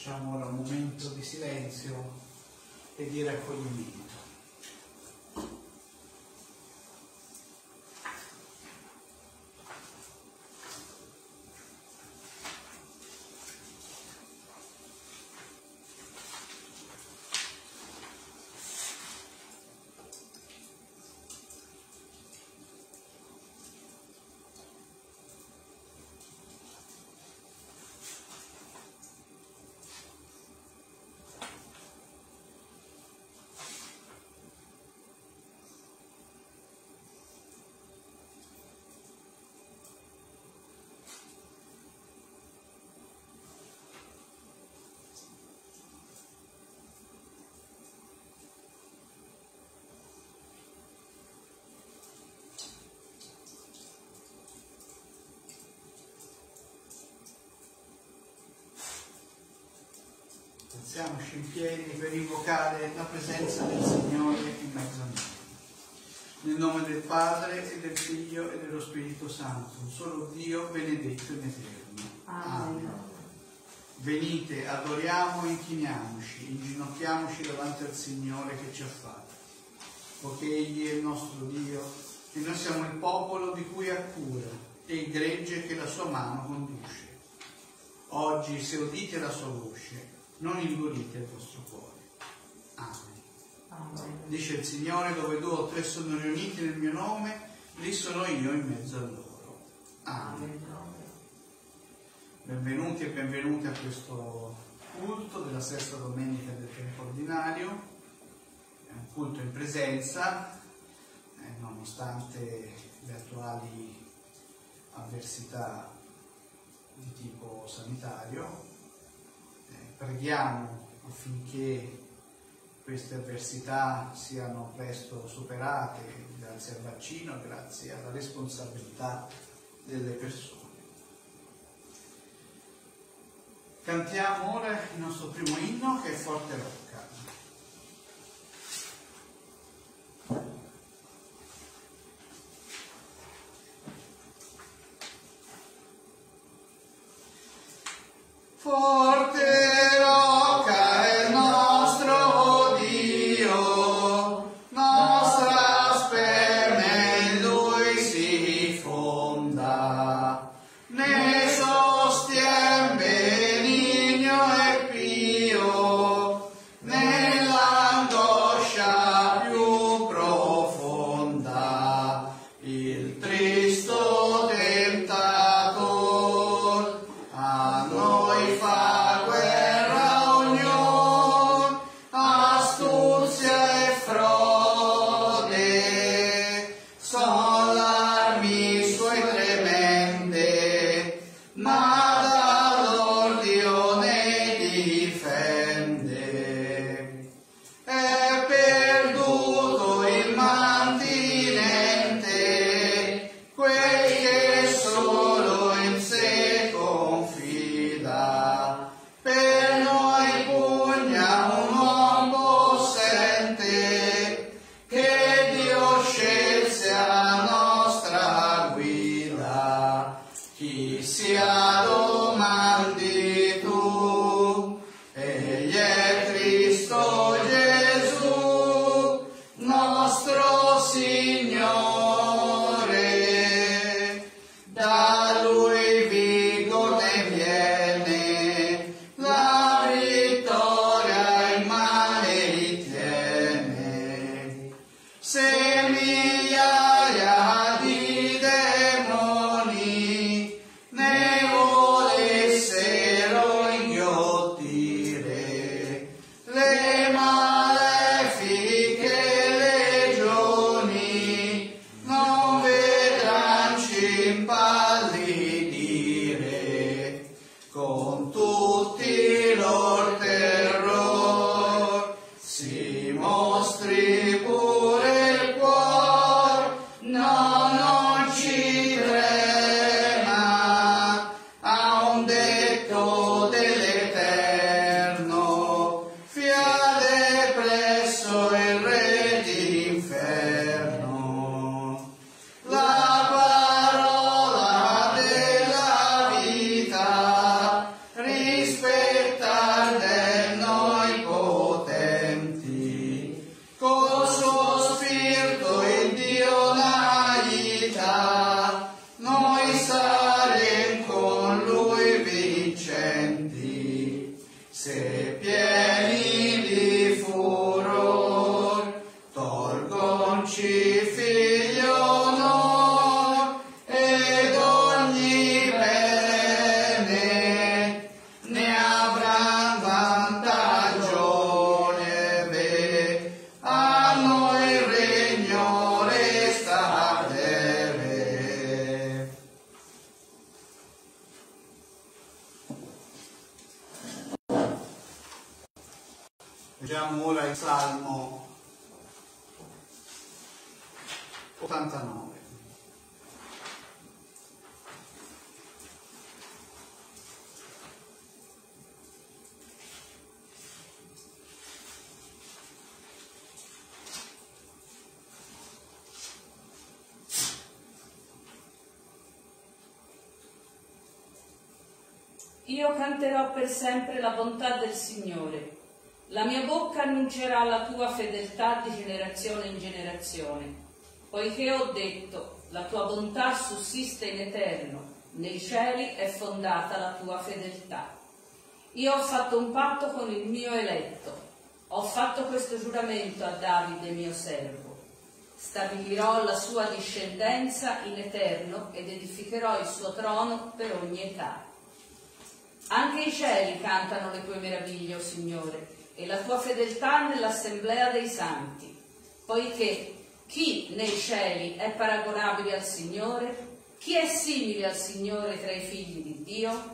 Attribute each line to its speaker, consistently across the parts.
Speaker 1: Facciamo ora un momento di silenzio e di raccoglimento. Alziamoci in piedi per invocare la presenza del Signore in mezzo a noi. Nel nome del Padre, e del Figlio, e dello Spirito Santo, un solo Dio, benedetto in eterno. Amen. Venite, adoriamo e inchiniamoci, inginocchiamoci davanti al Signore che ci ha fatti, poiché Egli è il nostro Dio, e noi siamo il popolo di cui ha cura, e il gregge che la sua mano conduce. Oggi, se udite la sua voce, non indurite il vostro cuore. Amen. Amen. Dice il Signore: dove 2 o 3 sono riuniti nel mio nome, lì sono io in mezzo a loro. Amen. Benvenuti e benvenute a questo culto della sesta domenica del tempo ordinario. È un culto in presenza, nonostante le attuali avversità di tipo sanitario. Preghiamo affinché queste avversità siano presto superate grazie al vaccino, grazie alla responsabilità delle persone. Cantiamo ora il nostro primo inno, che è Forte Rocca. Forte rocca è il nostro Dio, nostra sperma in Lui si fonda, ne sostien benigno e pio, nell'angoscia più profonda, il tristo tentatore a noi fa guerra ognuno, astuzia e frode, son l'armi sue tremende, ma dall'ordio ne difende. È perduto il mantinente, quel che solo in sé confida, per noi pugna un uomo possente, che Dio scelse a nostra guida. Chi sia domandi tu, egli è Cristo Gesù, nostro Signore. Da Lui vigore viene, la vittoria il male tiene. Se migliaia di demoni ne volessero inghiottire, le malefiche legioni non vedranci impallidire. Con tutti i loro terror si mostri pure il cuore Donaci, Figlio, onor ed ogni bene, ne avran vantagione, beh, a noi il regno resta breve. Leggiamo ora il Salmo 89.
Speaker 2: Io canterò per sempre la bontà del Signore. La mia bocca annuncerà la tua fedeltà di generazione in generazione. Poiché ho detto, la tua bontà sussiste in eterno, nei cieli è fondata la tua fedeltà. Io ho fatto un patto con il mio eletto, ho fatto questo giuramento a Davide mio servo. Stabilirò la sua discendenza in eterno ed edificherò il suo trono per ogni età. Anche i cieli cantano le tue meraviglie, o Signore, e la tua fedeltà nell'assemblea dei santi, poiché chi nei cieli è paragonabile al Signore? Chi è simile al Signore tra i figli di Dio?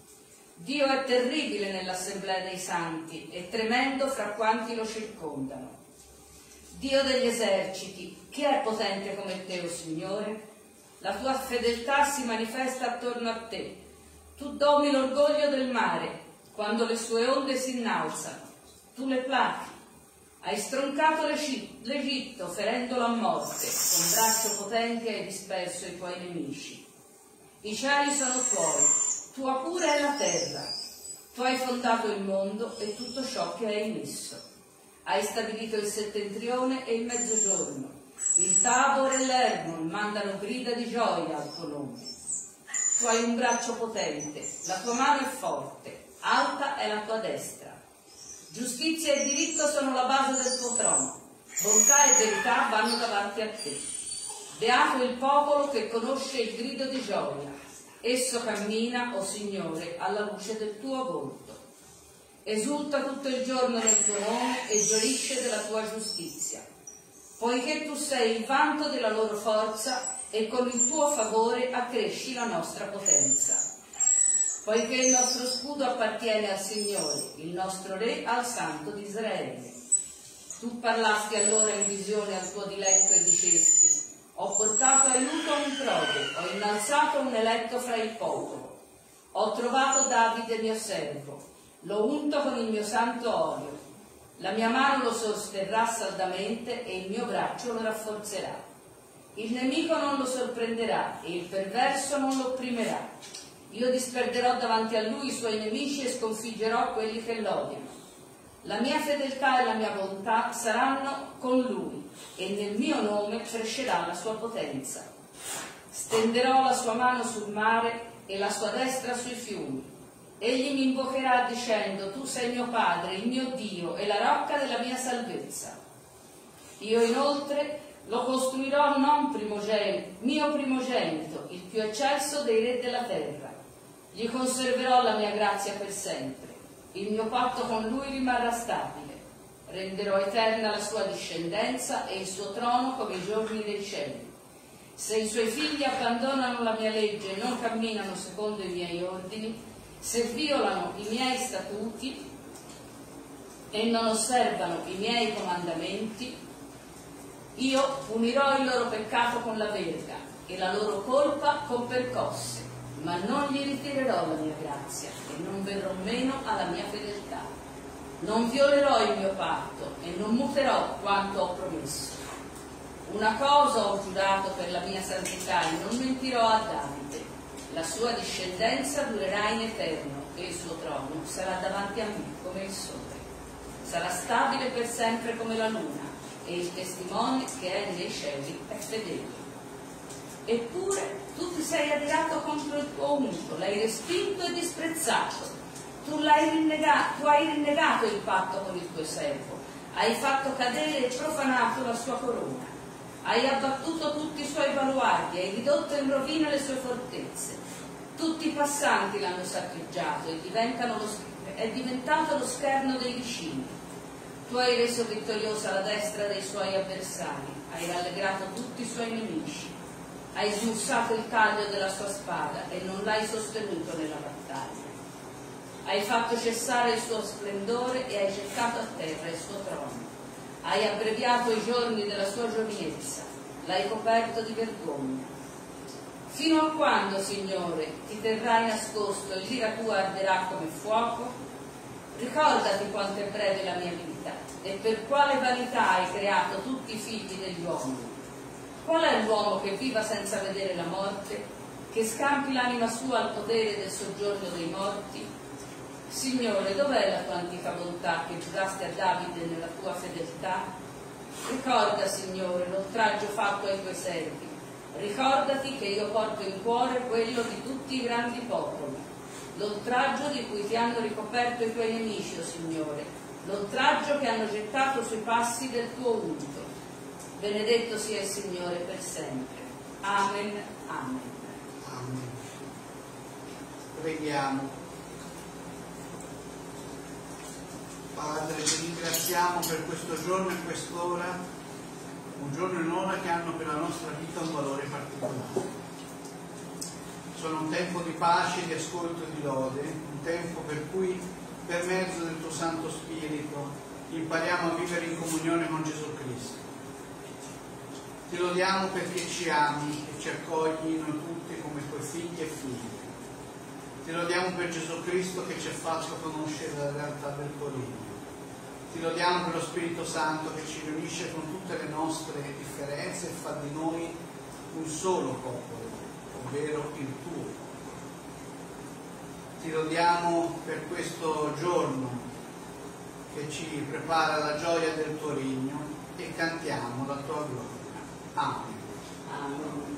Speaker 2: Dio è terribile nell'assemblea dei santi e tremendo fra quanti lo circondano. Dio degli eserciti, chi è potente come te, o Signore? La tua fedeltà si manifesta attorno a te. Tu domi l'orgoglio del mare, quando le sue onde si innalzano. Tu le plachi. Hai stroncato l'Egitto, ferendolo a morte, con braccio potente hai disperso i tuoi nemici. I cieli sono tuoi, tua pura è la terra. Tu hai fondato il mondo e tutto ciò che hai messo. Hai stabilito il settentrione e il mezzogiorno. Il Tabor e l'Hermon mandano grida di gioia al tuo nome. Tu hai un braccio potente, la tua mano è forte, alta è la tua destra. Giustizia e diritto sono la base del tuo trono, bontà e verità vanno davanti a te. Beato il popolo che conosce il grido di gioia, esso cammina, o Signore, alla luce del tuo volto. Esulta tutto il giorno nel tuo nome e gioisce della tua giustizia, poiché tu sei il vanto della loro forza e con il tuo favore accresci la nostra potenza. Poiché il nostro scudo appartiene al Signore, il nostro Re al Santo di Israele. Tu parlasti allora in visione al tuo diletto e dicesti: ho portato aiuto a un prode, ho innalzato un eletto fra il popolo. Ho trovato Davide mio servo, l'ho unto con il mio santo olio. La mia mano lo sosterrà saldamente e il mio braccio lo rafforzerà. Il nemico non lo sorprenderà e il perverso non lo opprimerà. Io disperderò davanti a lui i suoi nemici e sconfiggerò quelli che l'odiano. La mia fedeltà e la mia bontà saranno con lui e nel mio nome crescerà la sua potenza. Stenderò la sua mano sul mare e la sua destra sui fiumi. Egli mi invocherà dicendo: tu sei mio Padre, il mio Dio e la rocca della mia salvezza. Io inoltre lo costruirò mio primogenito, il più eccelso dei re della terra. Gli conserverò la mia grazia per sempre. Il mio patto con lui rimarrà stabile. Renderò eterna la sua discendenza e il suo trono come i giorni dei cieli. Se i suoi figli abbandonano la mia legge e non camminano secondo i miei ordini, se violano i miei statuti e non osservano i miei comandamenti, io punirò il loro peccato con la verga e la loro colpa con percosse, ma non gli ritirerò la mia grazia e non verrò meno alla mia fedeltà. Non violerò il mio patto e non muterò quanto ho promesso. Una cosa ho giurato per la mia santità e non mentirò a Davide: la sua discendenza durerà in eterno e il suo trono sarà davanti a me come il sole. Sarà stabile per sempre come la luna e il testimone che è nei cieli è fedele. Eppure tu ti sei adirato contro il tuo unto, l'hai respinto e disprezzato. Tu hai rinnegato il patto con il tuo servo, hai fatto cadere e profanato la sua corona. Hai abbattuto tutti i suoi baluardi, hai ridotto in rovina le sue fortezze. Tutti i passanti l'hanno saccheggiato e è diventato lo scherno dei vicini. Tu hai reso vittoriosa la destra dei suoi avversari, hai rallegrato tutti i suoi nemici. Hai smussato il taglio della sua spada e non l'hai sostenuto nella battaglia. Hai fatto cessare il suo splendore e hai gettato a terra il suo trono. Hai abbreviato i giorni della sua giovinezza, l'hai coperto di vergogna. Fino a quando, Signore, ti terrai nascosto e l'ira tua arderà come fuoco? Ricordati quanto è breve la mia vita e per quale vanità hai creato tutti i figli degli uomini. Qual è l'uomo che viva senza vedere la morte, che scampi l'anima sua al potere del soggiorno dei morti? Signore, dov'è la tua antica bontà che giuraste a Davide nella tua fedeltà? Ricorda, Signore, l'oltraggio fatto ai tuoi servi. Ricordati che io porto in cuore quello di tutti i grandi popoli, l'oltraggio di cui ti hanno ricoperto i tuoi nemici, o Signore, l'oltraggio che hanno gettato sui passi del tuo unto. Benedetto sia il Signore per sempre. Amen. Amen.
Speaker 1: Amen. Preghiamo. Padre, ti ringraziamo per questo giorno e quest'ora, un giorno e un'ora che hanno per la nostra vita un valore particolare. Sono un tempo di pace, di ascolto e di lode, un tempo per cui, per mezzo del tuo Santo Spirito, impariamo a vivere in comunione con Gesù Cristo. Ti lodiamo perché ci ami e ci accogli noi tutti come tuoi figli e figlie. Ti lodiamo per Gesù Cristo che ci ha fatto conoscere la realtà del tuo regno. Ti lodiamo per lo Spirito Santo che ci riunisce con tutte le nostre differenze e fa di noi un solo popolo, ovvero il tuo. Ti lodiamo per questo giorno che ci prepara la gioia del tuo regno e cantiamo la tua gloria. Amen.
Speaker 2: Amen.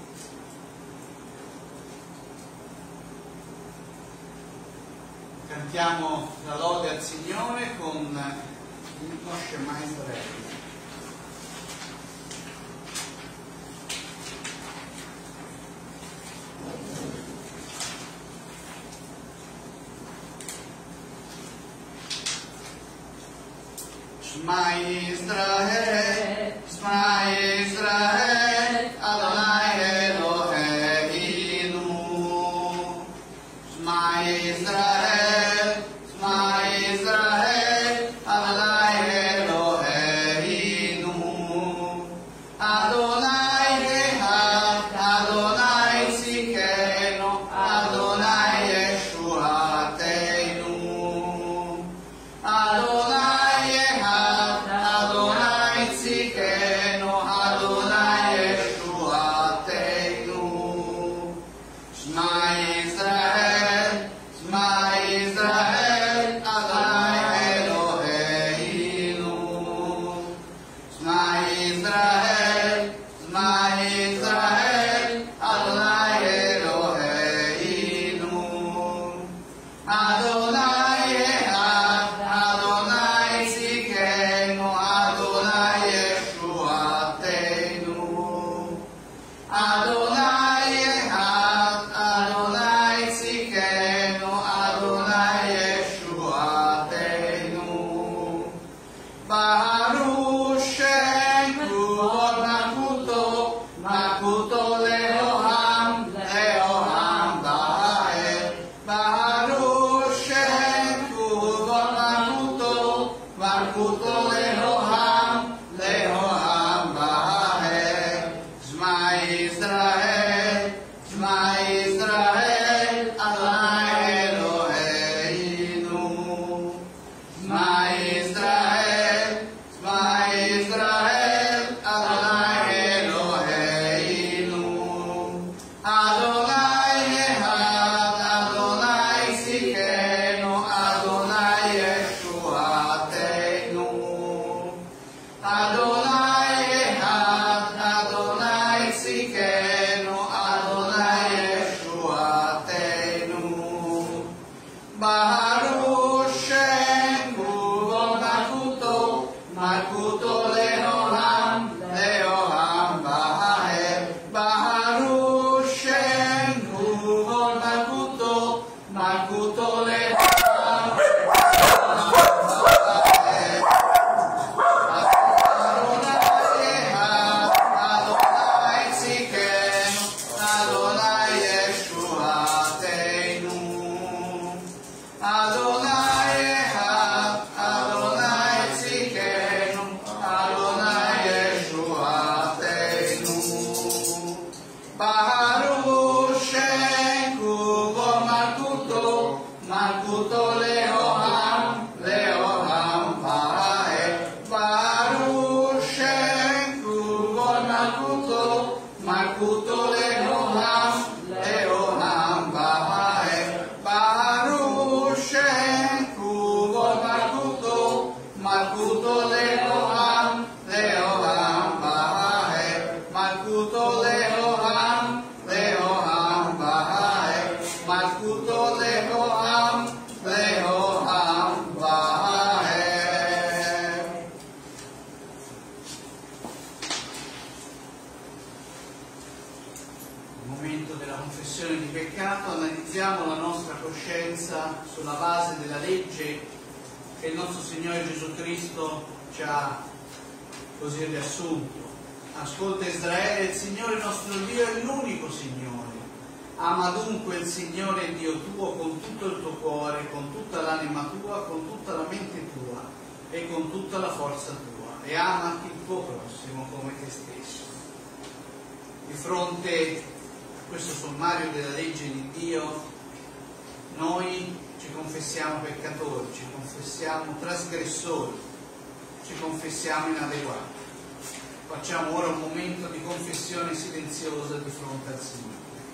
Speaker 1: Cantiamo la lode al Signore con l'inno Shema Israele. Shema Israel, Shema Israel, Adonai Eloheinu. Shema Israel, Shema Israel, Adonai Eloheinu. Adonai Echad, Adonai Tzidkenu, Adonai Yeshuateinu. Adonai Echad, Adonai Tzidkenu, Adonai Yeshuateinu. Shema Israel, Shema Israel, Adonai Eloheinu. Shema Israel, Shema Israel, Adonai Eloheinu. Adonai Echad, Adonai Tzidkenu, Adonai Yeshuateinu. Adonai Echad, Adonai Tzidkenu, Adonai Yeshuateinu. Baruch Shem Kuvod Malkuto Leoham, Leoham Bael. Baruch Shem Kuvod Malkuto Leoham, Leoham Bael. Shema Israel. Malkuto Leolam, Leolam Bahae, Baruch Shem Kuvot Malkuto, Malkuto Leolam, Leolam Bahae, Malkuto Leolam, Leolam Bahae, Malkuto Leolam, Leolam Bahae. Momento della confessione di peccato, analizziamo la nostra coscienza sulla base della legge che il nostro Signore Gesù Cristo ci ha così riassunto. Ascolta Israele, il Signore nostro Dio è l'unico Signore. Ama dunque il Signore Dio tuo con tutto il tuo cuore, con tutta l'anima tua, con tutta la mente tua e con tutta la forza tua, e ama il tuo prossimo come te stesso. Di fronte a questo sommario della legge di Dio, noi ci confessiamo peccatori, ci confessiamo trasgressori, ci confessiamo inadeguati. Facciamo ora un momento di confessione silenziosa di fronte al Signore.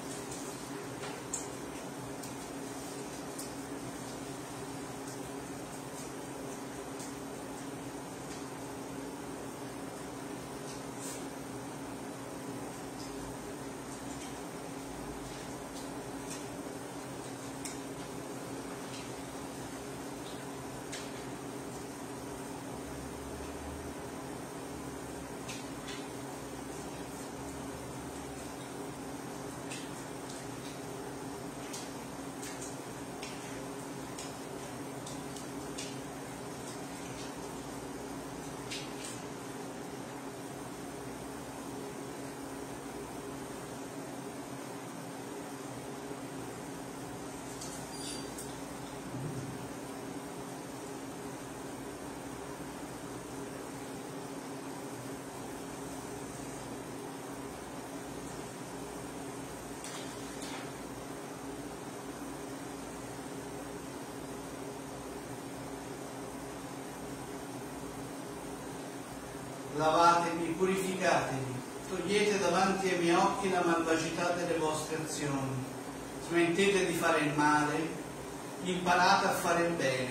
Speaker 1: Lavatemi, purificatevi, togliete davanti ai miei occhi la malvagità delle vostre azioni, smettete di fare il male, imparate a fare il bene,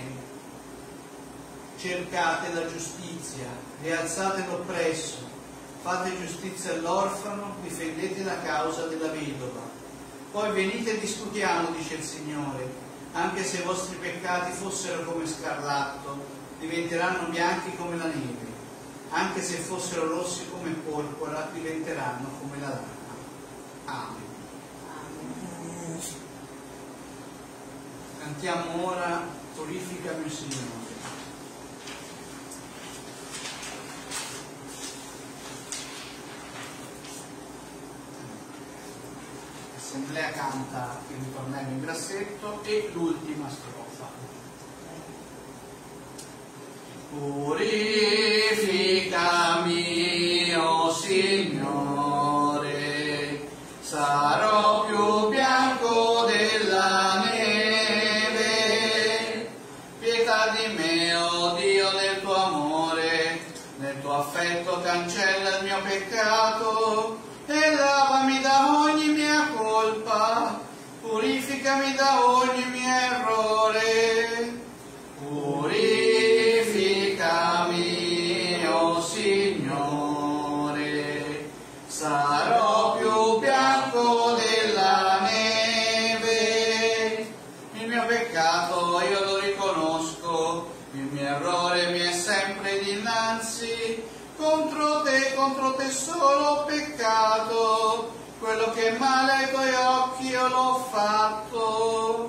Speaker 1: cercate la giustizia, rialzate l'oppresso, fate giustizia all'orfano, difendete la causa della vedova. Poi venite e discutiamo, dice il Signore, anche se i vostri peccati fossero come scarlatto, diventeranno bianchi come la neve. Anche se fossero rossi come porpora, diventeranno come la lana. Amen. Amen. Cantiamo ora Purificami, Signore. L'assemblea canta il ritornello in grassetto e l'ultima strofa. Purificami, o Signore, sarò più bianco della neve. Pietà di me, o Dio, nel tuo amore, nel tuo affetto cancella il mio peccato e lavami da ogni mia colpa, purificami da ogni mio errore. Purificami, o Signore, sarò più bianco della neve. Il mio peccato io lo riconosco, il mio errore mi è sempre dinanzi. Contro te solo ho peccato, quello che è male ai tuoi occhi io l'ho fatto.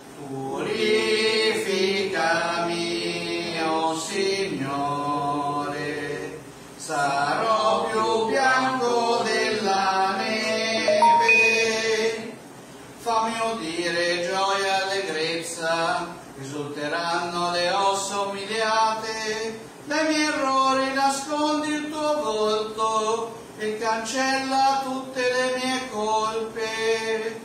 Speaker 1: Purificami, o Signore, sarò più bianco della neve. Fammi udire gioia e allegrezza, risulteranno le ossa umiliate. Dai miei errori nascondi il tuo volto e cancella tutte le mie colpe.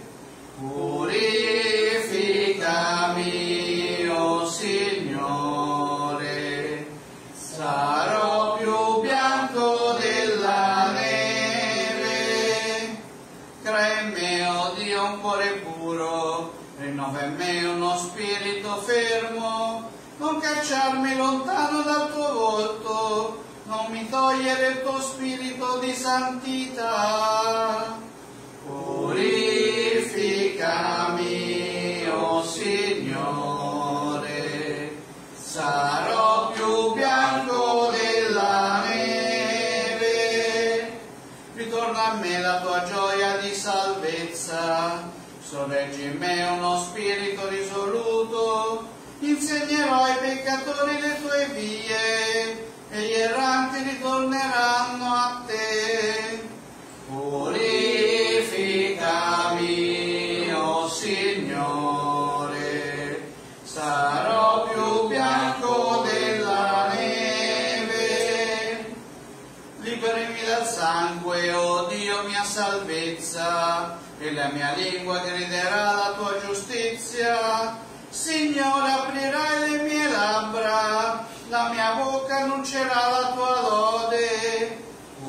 Speaker 1: Purificami, o Signore, sarò più bianco della neve. cuore puro, rinnova in me uno spirito fermo, non cacciarmi lontano dal tuo volto, non mi togliere il tuo spirito di santità. Purificami, oh Signore, sarò più bianco della neve. Ritorna a me la tua gioia di salvezza, sorreggi in me uno spirito risoluto, insegnerò ai peccatori le tue vie e gli erranti ritorneranno a te. Purificami, oh Signore, sarò più bianco della neve. Liberami dal sangue, oh Dio mia salvezza, e la mia lingua griderà la tua giustizia. Signore, aprirai le mie labbra, la mia bocca annuncerà la tua lode.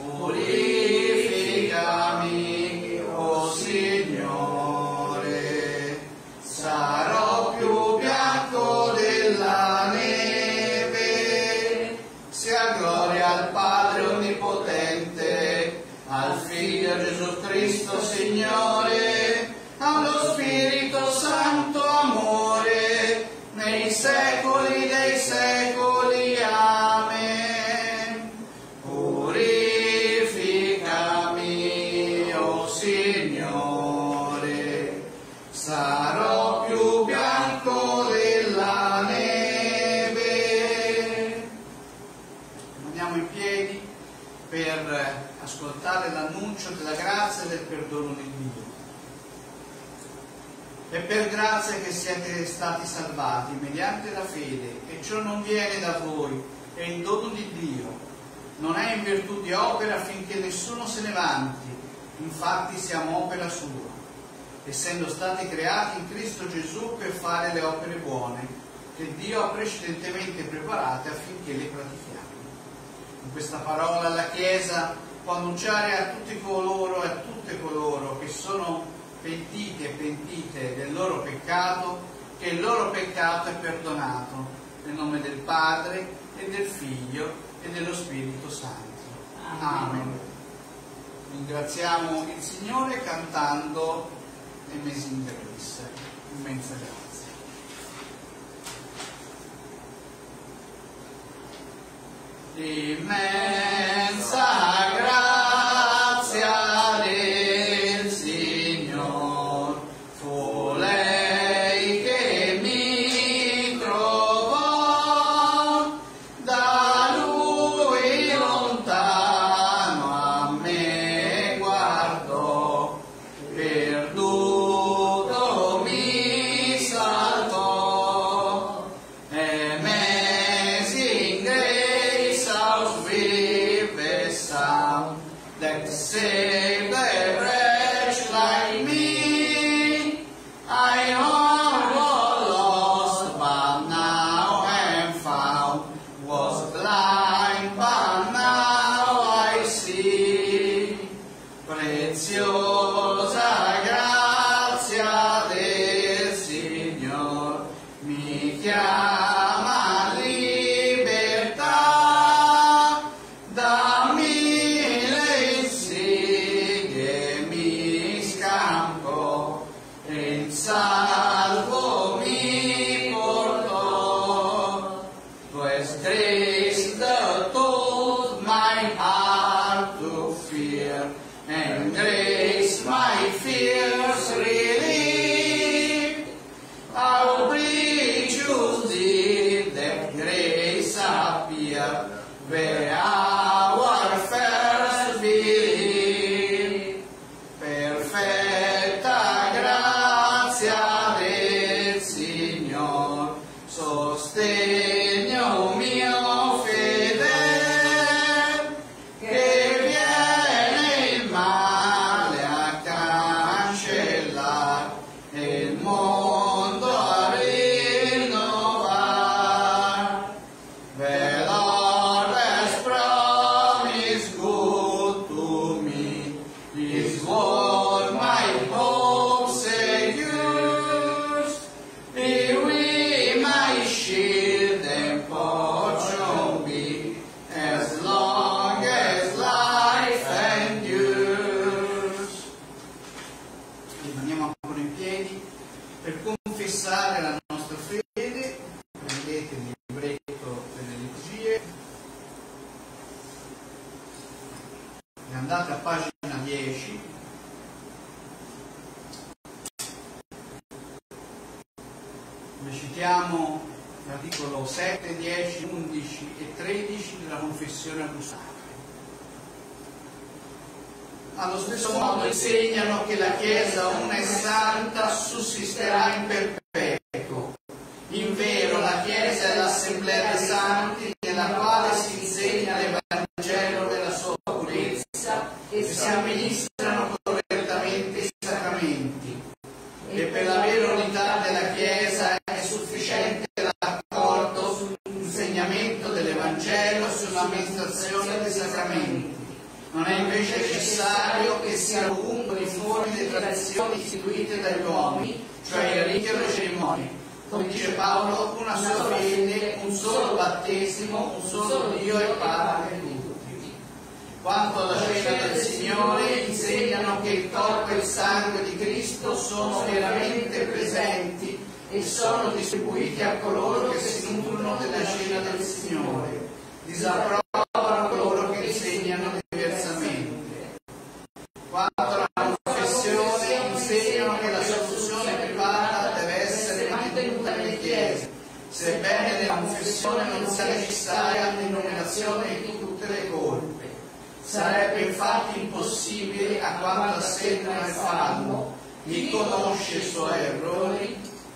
Speaker 1: Purificami, oh Signore, sarò più bianco della neve. Sia gloria al Padre Onnipotente, al Figlio Gesù Cristo Signore, allo Spirito Santo amore, nei secoli dei secoli. Amen. Purificami, oh Signore, sarò più bianco della neve. Andiamo in piedi per ascoltare l'annuncio della grazia e del perdono di Dio. È per grazia che siete stati salvati mediante la fede, e ciò non viene da voi, è il dono di Dio. Non è in virtù di opera affinché nessuno se ne vanti, infatti siamo opera sua, essendo stati creati in Cristo Gesù per fare le opere buone, che Dio ha precedentemente preparate affinché le pratichiamo. In questa parola la Chiesa può annunciare a tutti coloro e a tutte coloro che sono pentiti e pentite del loro peccato, che il loro peccato è perdonato, nel nome del Padre e del Figlio e dello Spirito Santo. Amen. Ringraziamo il Signore cantando Amazing Grace, immensa grazia. Immensa grazia del Signor, fu lei che mi trovò, da Lui lontano a me guardò, perduto mi salvò. Amazing grace, how sweet the sound that saved a wretch like me. I was lost, but now am found, was blind, but now I see. Preziosa grazia del Signor mi chiama a libertà, da mille insidie mi scampo e in salvo mi portò. 'Twas grace that taught my heart to fear, and grace my fears relieved. How precious did that grace appear, where our first believed. Perfetta grazia del Signor, sostegno mio fedele, che viene il male a cancellare. 10. Recitiamo l'articolo 7, 10, 11 e 13 della Confessione Apostolica. Allo stesso modo insegnano che la Chiesa una e santa sussisterà in perpetuo. In vero, la Chiesa è l'assemblea dei santi nella quale si insegna l'Evangelo della sua purezza e si amministrano correttamente i sacramenti. E per la vera unità della Chiesa è sufficiente l'accordo sull'insegnamento dell'Evangelo e sull'amministrazione dei sacramenti. Non è invece necessario che siano ovunque uniformi le tradizioni istituite dagli uomini, cioè i riti e le cerimonie. Come dice Paolo, una sola fede, un solo battesimo, un solo Dio e Padre di tutti. Quanto alla cena del Signore, insegnano che il corpo e il sangue di Cristo sono veramente presenti e sono distribuiti a coloro che si nutrono della cena del Signore. Disapprovano coloro che insegnano diversamente. Quanto alla confessione, insegnano che la soluzione privata deve essere mantenuta nelle chiese, sebbene nella confessione non sia necessaria l'enumerazione di tutte le colpe. Sarebbe infatti impossibile, a quanto assegnano e fanno, chi conosce i suoi errori.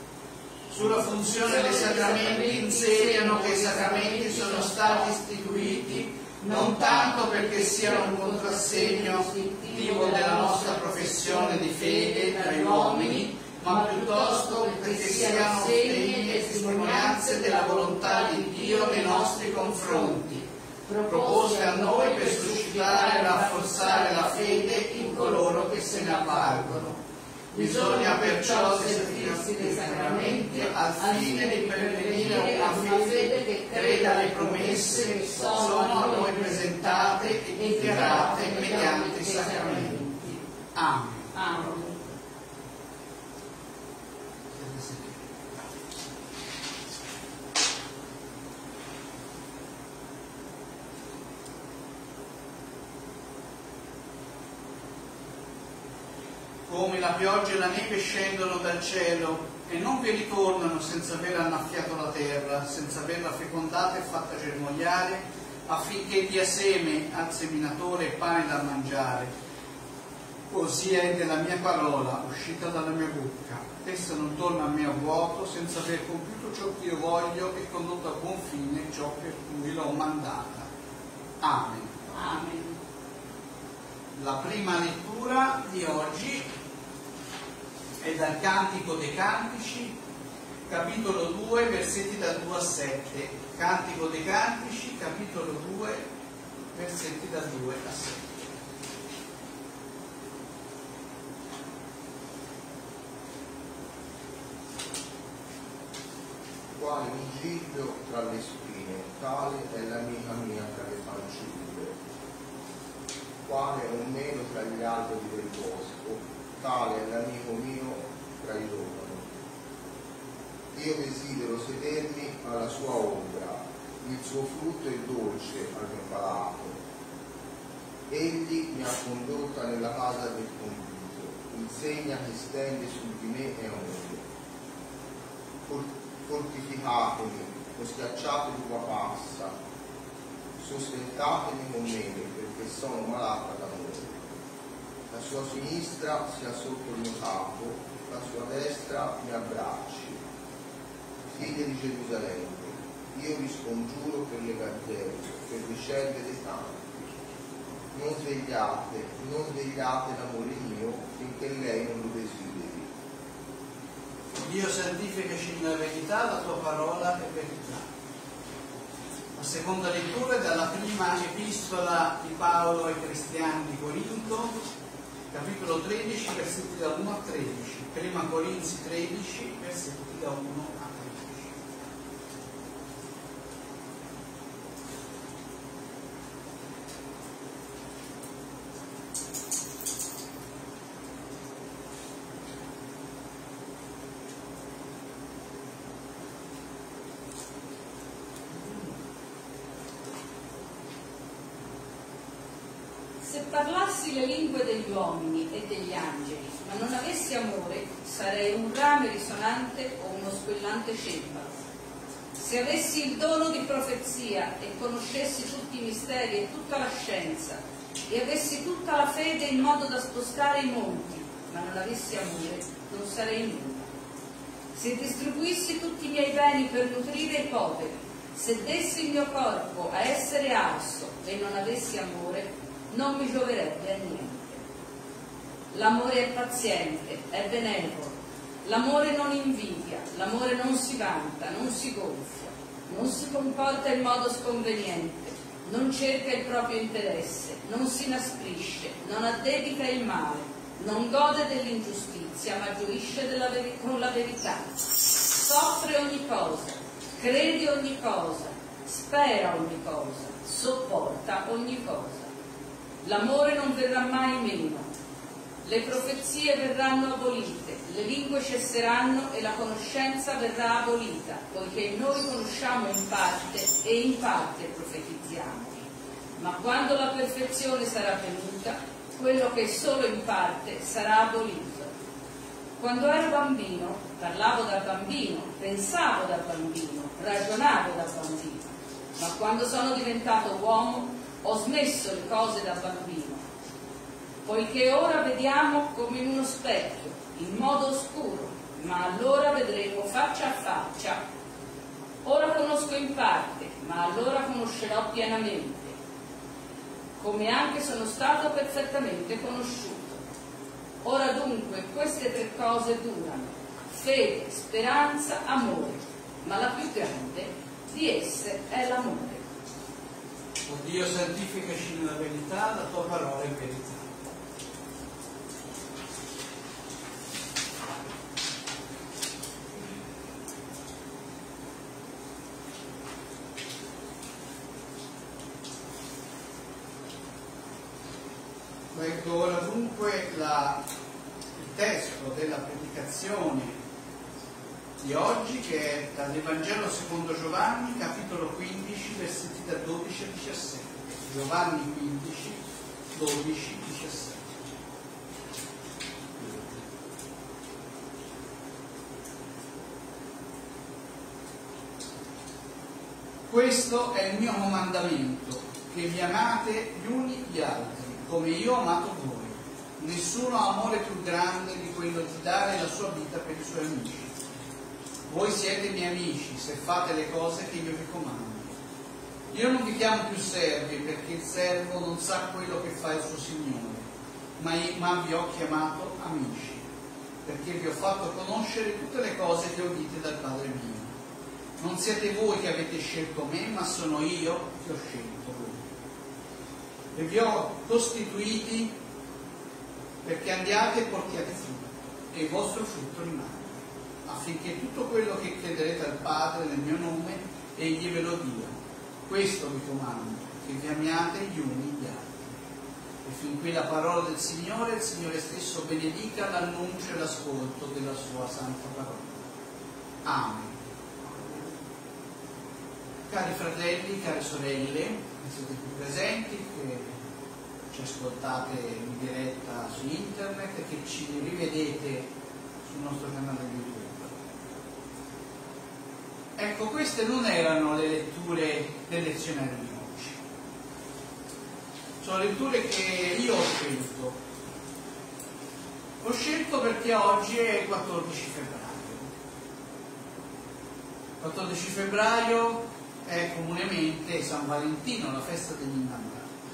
Speaker 1: Sulla funzione dei sacramenti insegnano che i sacramenti sono stati istituiti non tanto perché siano un contrassegno attivo della nostra professione di fede tra gli uomini, ma piuttosto perché siano segni e testimonianze della volontà di Dio nei nostri confronti, proposte a noi per suscitare e rafforzare la fede in coloro che se ne avvalgono. Bisogna perciò servirsi dei sacramenti al fine di pervenire a una fede che creda alle promesse che sono a noi presentate e dichiarate mediante i sacramenti. Amen.
Speaker 2: Amen.
Speaker 1: Come la pioggia e la neve scendono dal cielo e non vi ritornano senza aver annaffiato la terra, senza averla fecondata e fatta germogliare, affinché dia seme al seminatore e pane da mangiare. Così è della mia parola uscita dalla mia bocca. Essa non torna a me a vuoto, senza aver compiuto ciò che io voglio e condotto a buon fine ciò per cui l'ho mandata. Amen.
Speaker 2: Amen.
Speaker 1: La prima lettura di oggi è dal Cantico dei Cantici, capitolo 2, versetti dal 2 a 7. Cantico dei Cantici, capitolo 2, versetti dal 2 a 7.
Speaker 3: Quale un giglio tra le spine, tale è l'amica mia tra le fanciulle. Quale un melo tra gli alberi del bosco, tale è l'amico mio tra i giovani. Io desidero sedermi alla sua ombra, il suo frutto è dolce al mio palato. Egli mi ha condotta nella casa del convito, insegna che stende su di me è onore. Fortificatemi, o schiacciate l'uva passa, sostentatemi con me, perché sono malata d'amore. La sua sinistra sia sotto il mio capo, la sua destra mi abbracci. Figlie di Gerusalemme, io vi scongiuro per le gazzelle, per ricevere dei tanti. Non svegliate l'amore mio, finché lei non lo desideri.
Speaker 1: Dio santificaci nella verità, la tua parola è verità. La seconda lettura è dalla prima epistola di Paolo ai cristiani di Corinto, capitolo 13, versetti da 1 a 13. Prima Corinzi 13, versetti da 1 a 13.
Speaker 2: Se parlassi le lingue degli uomini e degli angeli, ma non avessi amore, sarei un rame risonante o uno squillante cembalo. Se avessi il dono di profezia e conoscessi tutti i misteri e tutta la scienza, e avessi tutta la fede in modo da spostare i monti, ma non avessi amore, non sarei nulla. Se distribuissi tutti i miei beni per nutrire i poveri, se dessi il mio corpo a essere arso e non avessi amore, non mi gioverebbe a niente. L'amore è paziente, è benevolo, l'amore non invidia, l'amore non si vanta, non si gonfia, non si comporta in modo sconveniente, non cerca il proprio interesse, non si inasprisce, non addebita il male, non gode dell'ingiustizia, ma gioisce con la verità. Soffre ogni cosa, crede ogni cosa, spera ogni cosa, sopporta ogni cosa. L'amore non verrà mai meno, le profezie verranno abolite, le lingue cesseranno e la conoscenza verrà abolita, poiché noi conosciamo in parte e in parte profetizziamo. Ma quando la perfezione sarà venuta, quello che è solo in parte sarà abolito. Quando ero bambino, parlavo da bambino, pensavo da bambino, ragionavo da bambino, ma quando sono diventato uomo ho smesso le cose da bambino. Poiché ora vediamo come in uno specchio, in modo oscuro, ma allora vedremo faccia a faccia. Ora conosco in parte, ma allora conoscerò pienamente, come anche sono stato perfettamente conosciuto. Ora dunque queste tre cose durano: fede, speranza, amore, ma la più grande di esse è l'amore.
Speaker 1: O Dio, santificaci nella verità, la tua parola è verità. Leggo ora dunque il testo della predicazione di oggi, che è dall'Evangelo secondo Giovanni, capitolo 15, versetti da 12 a 17. Giovanni 15, 12, 17. Questo è il mio comandamento, che vi amate gli uni gli altri, come io ho amato voi. Nessuno ha amore più grande di quello di dare la sua vita per i suoi amici. Voi siete miei amici se fate le cose che io vi comando. Io non vi chiamo più servi, perché il servo non sa quello che fa il suo Signore, ma vi ho chiamato amici, perché vi ho fatto conoscere tutte le cose che udite dal Padre mio. Non siete voi che avete scelto me, ma sono io che ho scelto voi. E vi ho costituiti perché andiate e portiate frutto, e il vostro frutto rimane, affinché tutto quello che chiederete al Padre nel mio nome, egli ve lo dia. Questo vi comando, che vi amiate gli uni gli altri. E fin qui la parola del Signore, il Signore stesso benedica l'annuncio e l'ascolto della sua santa parola. Amen. Cari fratelli, care sorelle, che siete qui presenti, che ci ascoltate in diretta su internet e che ci rivedete sul nostro canale YouTube. Ecco, queste non erano le letture del lezionario di oggi. Sono letture che io ho scelto. Ho scelto perché oggi è il 14 febbraio. 14 febbraio è comunemente San Valentino, la festa degli innamorati.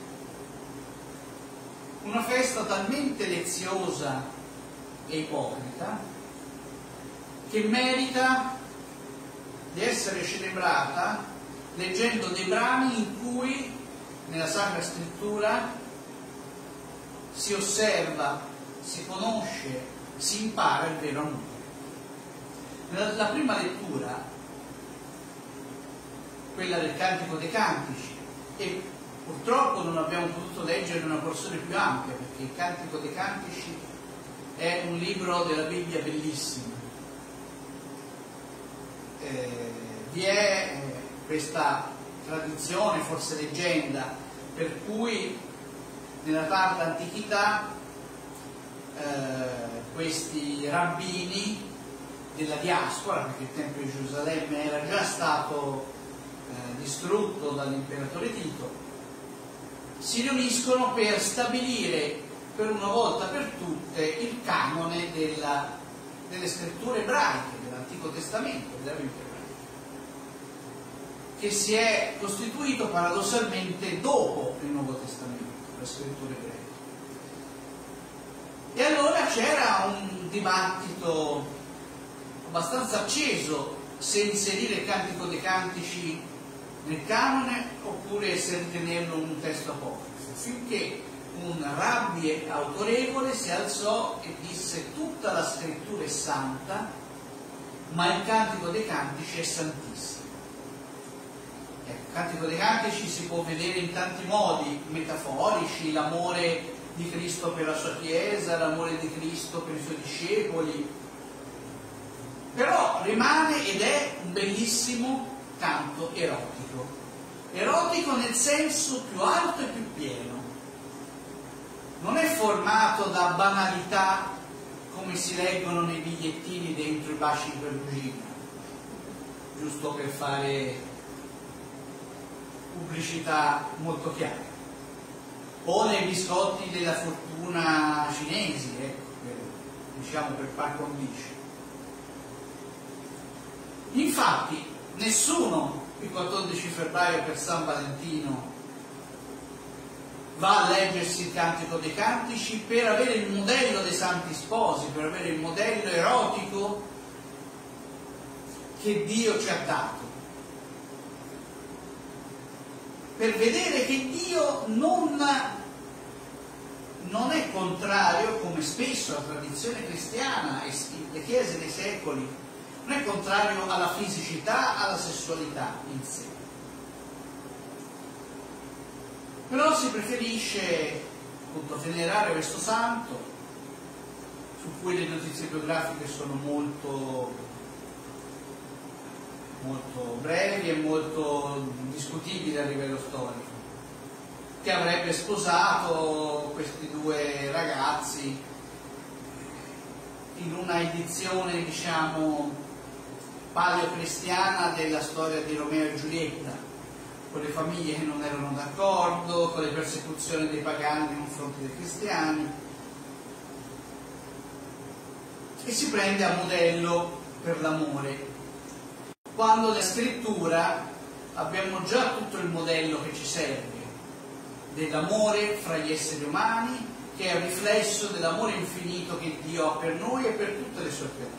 Speaker 1: Una festa talmente leziosa e ipocrita che merita di essere celebrata leggendo dei brani in cui nella Sacra Scrittura si osserva, si conosce, si impara il vero amore. La prima lettura, quella del Cantico dei Cantici, e purtroppo non abbiamo potuto leggere una porzione più ampia, perché il Cantico dei Cantici è un libro della Bibbia bellissimo. Vi è questa tradizione, forse leggenda, per cui nella tarda antichità questi rabbini della diaspora, perché il Tempio di Gerusalemme era già stato distrutto dall'imperatore Tito, si riuniscono per stabilire per una volta per tutte il canone delle scritture ebraiche, dell'Antico Testamento, della Bibbia ebraica, che si è costituito paradossalmente dopo il Nuovo Testamento, le scritture ebraiche. E allora c'era un dibattito abbastanza acceso se inserire il Cantico dei Cantici nel canone oppure se ritenerlo un testo apocrifo, finché un rabbi autorevole si alzò e disse: tutta la scrittura è santa, ma il Cantico dei Cantici è santissimo. Il Cantico dei Cantici si può vedere in tanti modi metaforici: l'amore di Cristo per la sua Chiesa, l'amore di Cristo per i suoi discepoli, però rimane ed è un bellissimo canto erotico nel senso più alto e più pieno. Non è formato da banalità come si leggono nei bigliettini dentro i baci di Perugina, giusto per fare pubblicità molto chiara, o nei biscotti della fortuna cinesi, ecco, diciamo per par condicio. Infatti nessuno il 14 febbraio per San Valentino va a leggersi il Cantico dei Cantici per avere il modello dei Santi Sposi, per avere il modello erotico che Dio ci ha dato, per vedere che Dio non è contrario, come spesso la tradizione cristiana e le chiese dei secoli, non è contrario alla fisicità, alla sessualità in sé. Però si preferisce appunto venerare questo santo, su cui le notizie biografiche sono molto brevi e molto discutibili a livello storico, che avrebbe sposato questi due ragazzi in una edizione, diciamo, paleocristiana della storia di Romeo e Giulietta, con le famiglie che non erano d'accordo, con le persecuzioni dei pagani nei confronti dei cristiani, e si prende a modello per l'amore, quando nella scrittura abbiamo già tutto il modello che ci serve dell'amore fra gli esseri umani, che è il riflesso dell'amore infinito che Dio ha per noi e per tutte le sue creature.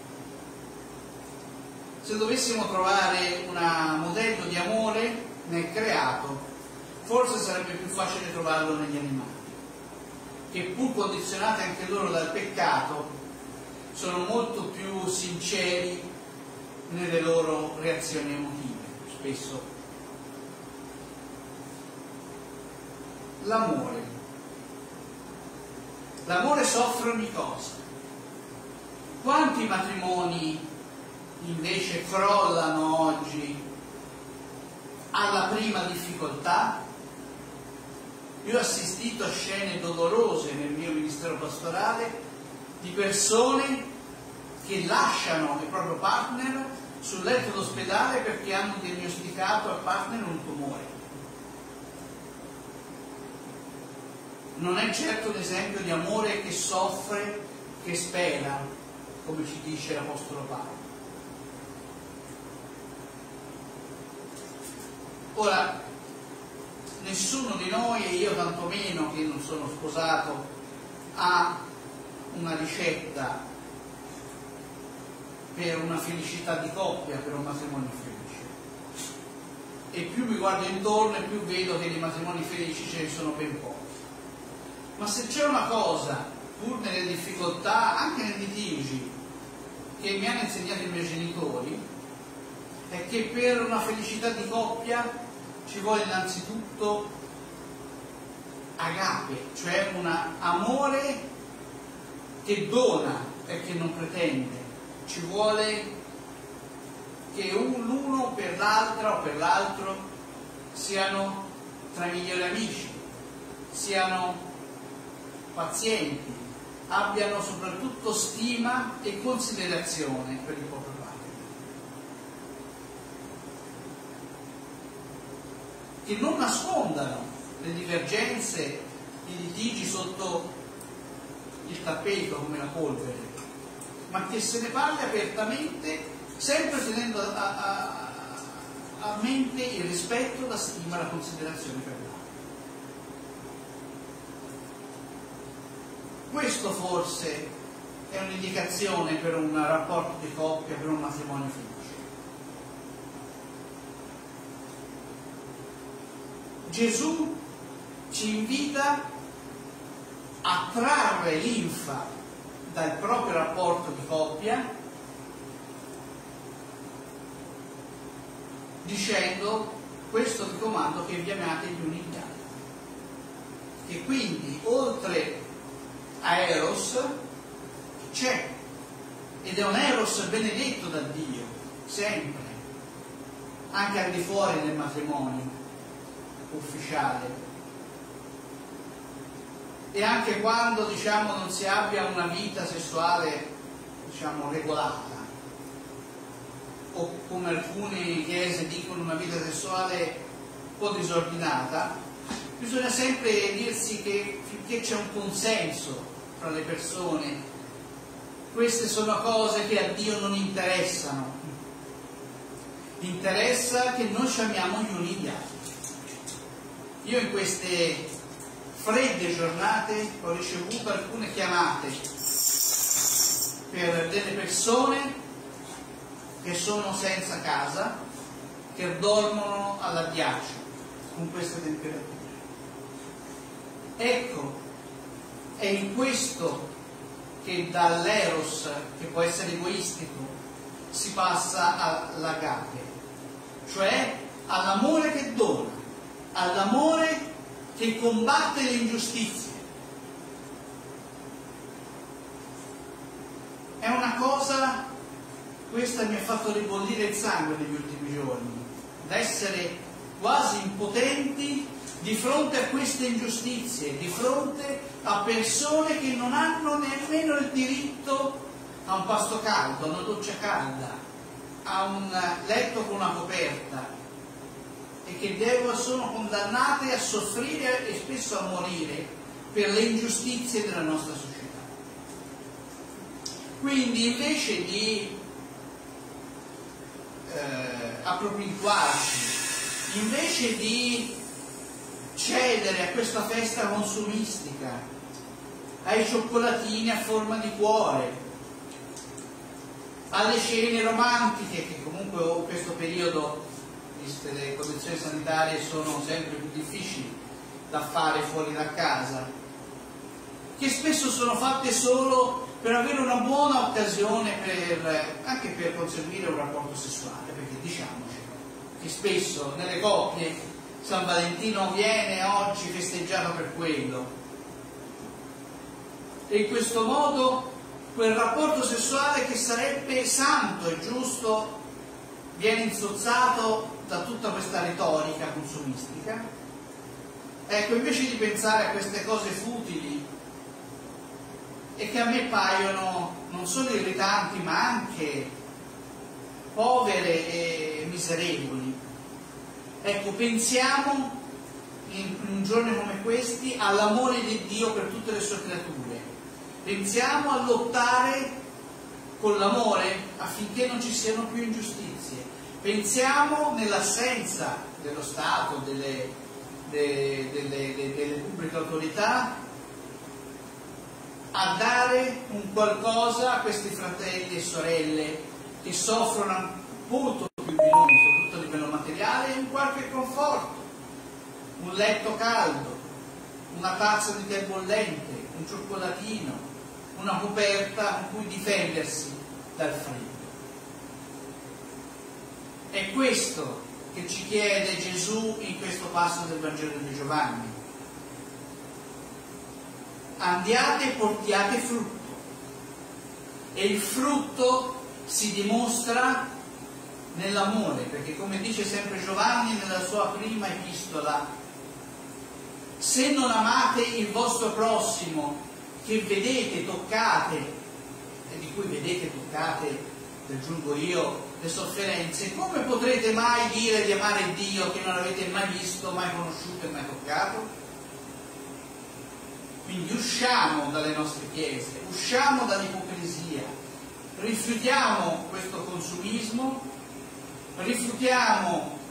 Speaker 1: Se dovessimo trovare un modello di amore nel creato, forse sarebbe più facile trovarlo negli animali, che pur condizionati anche loro dal peccato, sono molto più sinceri nelle loro reazioni emotive, spesso. L'amore soffre ogni cosa. Quanti matrimoni invece crollano oggi alla prima difficoltà? Io ho assistito a scene dolorose nel mio ministero pastorale di persone che lasciano il proprio partner sul letto d'ospedale perché hanno diagnosticato al partner un tumore. Non è certo un esempio di amore che soffre, che spera, come ci dice l'Apostolo Paolo. Ora, nessuno di noi, e io tantomeno che non sono sposato, ha una ricetta per una felicità di coppia, per un matrimonio felice. E più mi guardo intorno e più vedo che di matrimoni felici ce ne sono ben pochi. Ma se c'è una cosa, pur nelle difficoltà, anche nei litigi, che mi hanno insegnato i miei genitori, è che per una felicità di coppia ci vuole innanzitutto agape, cioè un amore che dona e che non pretende. Ci vuole che l'uno per l'altra o per l'altro siano tra i migliori amici, siano pazienti, abbiano soprattutto stima e considerazione per il proprio padre, che non nascondano le divergenze, i litigi sotto il tappeto come la polvere, ma che se ne parli apertamente, sempre tenendo a mente il rispetto, la stima, la considerazione per l'altro. Questo forse è un'indicazione per un rapporto di coppia, per un matrimonio felice. Gesù ci invita a trarre linfa dal proprio rapporto di coppia, dicendo: questo vi comando, che vi amate gli uni gli altri. E quindi oltre a Eros c'è, ed è un Eros benedetto da Dio sempre, anche al di fuori del matrimonio ufficiale, e anche quando non si abbia una vita sessuale regolata, o come alcune chiese dicono una vita sessuale un po' disordinata, bisogna sempre dirsi che finché c'è un consenso fra le persone, queste sono cose che a Dio non interessano. Interessa che noi ci amiamo gli uni gli altri. Io in queste fredde giornate ho ricevuto alcune chiamate per delle persone che sono senza casa, che dormono all'addiaccio con queste temperature. Ecco, è in questo che dall'eros, che può essere egoistico, si passa all'agape, cioè all'amore che dona, all'amore che combatte le ingiustizie. È una cosa, questa mi ha fatto ribollire il sangue negli ultimi giorni, da essere quasi impotenti di fronte a queste ingiustizie, di fronte a persone che non hanno nemmeno il diritto a un pasto caldo, a una doccia calda, a un letto con una coperta, e che sono condannate a soffrire e spesso a morire per le ingiustizie della nostra società. Quindi invece di appropinquarci, invece di cedere a questa festa consumistica, ai cioccolatini a forma di cuore, alle cene romantiche, che comunque in questo periodo, viste le condizioni sanitarie, sono sempre più difficili da fare fuori da casa, che spesso sono fatte solo per avere una buona occasione anche per conseguire un rapporto sessuale, perché diciamoci che spesso nelle coppie San Valentino viene oggi festeggiato per quello, e in questo modo quel rapporto sessuale che sarebbe santo e giusto viene insozzato da tutta questa retorica consumistica. Ecco, invece di pensare a queste cose futili e che a me paiono non solo irritanti ma anche povere e miserevoli, ecco, pensiamo in giorni come questi all'amore di Dio per tutte le sue creature, pensiamo a lottare con l'amore affinché non ci siano più ingiustizie, pensiamo nell'assenza dello Stato, delle pubbliche autorità, a dare un qualcosa a questi fratelli e sorelle che soffrono molto più di noi, soprattutto a livello materiale, un qualche conforto, un letto caldo, una tazza di tè bollente, un cioccolatino, una coperta con cui difendersi dal freddo. È questo che ci chiede Gesù in questo passo del Vangelo di Giovanni. Andiate e portiate frutto, e il frutto si dimostra nell'amore, perché come dice sempre Giovanni nella sua prima epistola, se non amate il vostro prossimo, che vedete, toccate, e di cui vedete, toccate, aggiungo io, le sofferenze, come potrete mai dire di amare Dio che non avete mai visto, mai conosciuto e mai toccato? Quindi usciamo dalle nostre chiese, usciamo dall'ipocrisia, rifiutiamo questo consumismo, rifiutiamo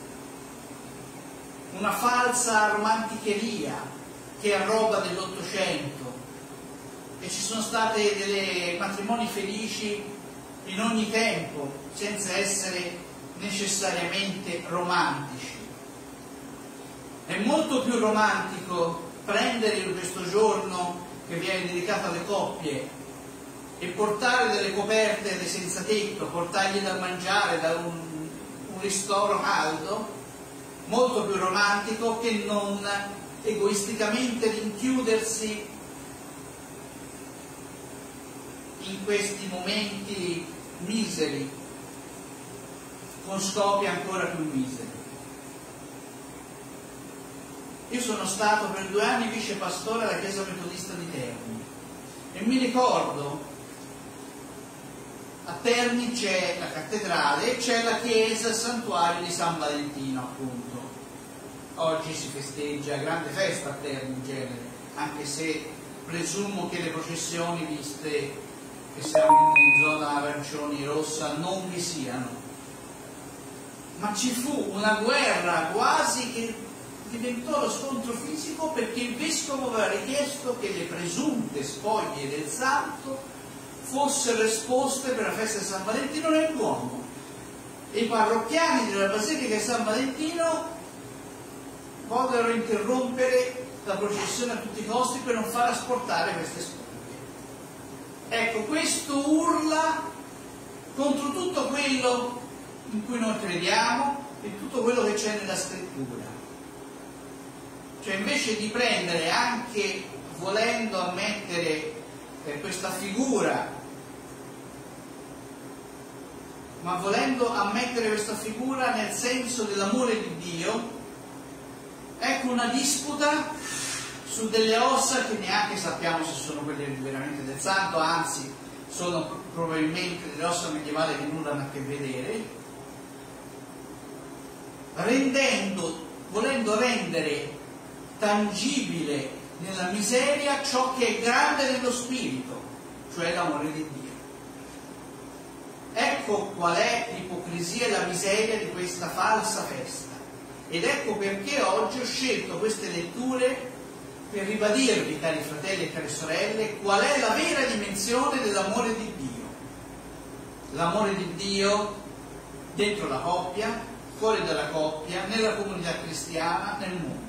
Speaker 1: una falsa romanticheria che è roba dell'Ottocento, e ci sono stati dei matrimoni felici in ogni tempo, senza essere necessariamente romantici. È molto più romantico prendere questo giorno che viene dedicato alle coppie e portare delle coperte senza tetto, portargli da mangiare da un ristoro caldo, molto più romantico che non egoisticamente rinchiudersi in questi momenti miseri, con scopi ancora più miseri. Io sono stato per 2 anni vicepastore alla Chiesa Metodista di Terni e mi ricordo, a Terni c'è la cattedrale e c'è la chiesa, il santuario di San Valentino, appunto. Oggi si festeggia grande festa a Terni in genere, anche se presumo che le processioni, viste che siamo in zona arancioni rossa, non vi siano. Ma ci fu una guerra quasi che diventò lo scontro fisico, perché il vescovo aveva richiesto che le presunte spoglie del santo fossero esposte per la festa di San Valentino nel Duomo, e i parrocchiani della Basilica di San Valentino vollero interrompere la processione a tutti i costi per non far asportare queste spoglie. Ecco, questo urla contro tutto quello in cui noi crediamo e tutto quello che c'è nella scrittura. Cioè, invece di prendere, anche volendo ammettere questa figura, ma volendo ammettere questa figura nel senso dell'amore di Dio, ecco una disputa su delle ossa che neanche sappiamo se sono quelle veramente del santo, anzi sono probabilmente delle ossa medievali che nulla hanno a che vedere, volendo rendere tangibile nella miseria ciò che è grande nello spirito, cioè l'amore di Dio. Ecco qual è l'ipocrisia e la miseria di questa falsa festa, ed ecco perché oggi ho scelto queste letture per ribadirvi, cari fratelli e care sorelle, qual è la vera dimensione dell'amore di Dio. L'amore di Dio dentro la coppia, fuori dalla coppia, nella comunità cristiana, nel mondo.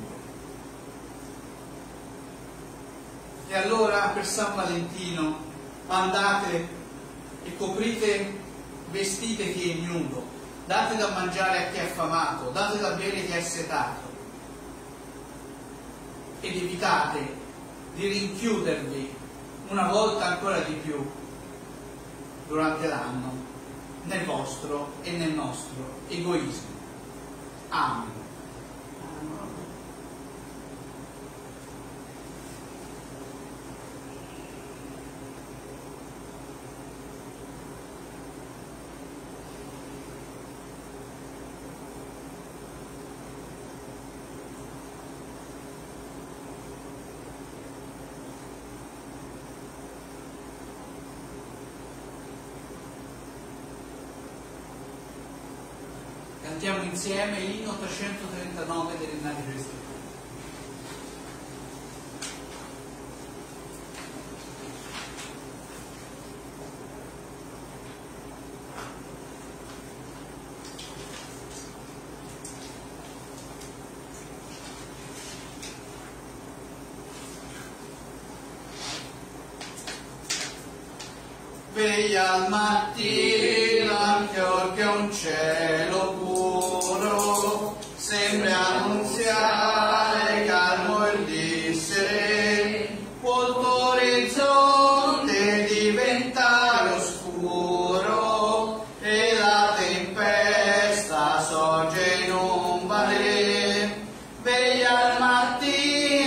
Speaker 1: E allora per San Valentino andate e coprite, vestite chi è ignudo, date da mangiare a chi è affamato, date da bere a chi è assetato, ed evitate di rinchiudervi una volta ancora di più durante l'anno nel vostro e nel nostro egoismo. Amen. Cantiamo insieme l'inno 339 delle Nati Cristiane. Veglia al mattino, anche orché un cielo puro sembra annunziare calmo il dissere, volto orizzonte diventare oscuro e la tempesta sorge in un baler. Veglia al mattino,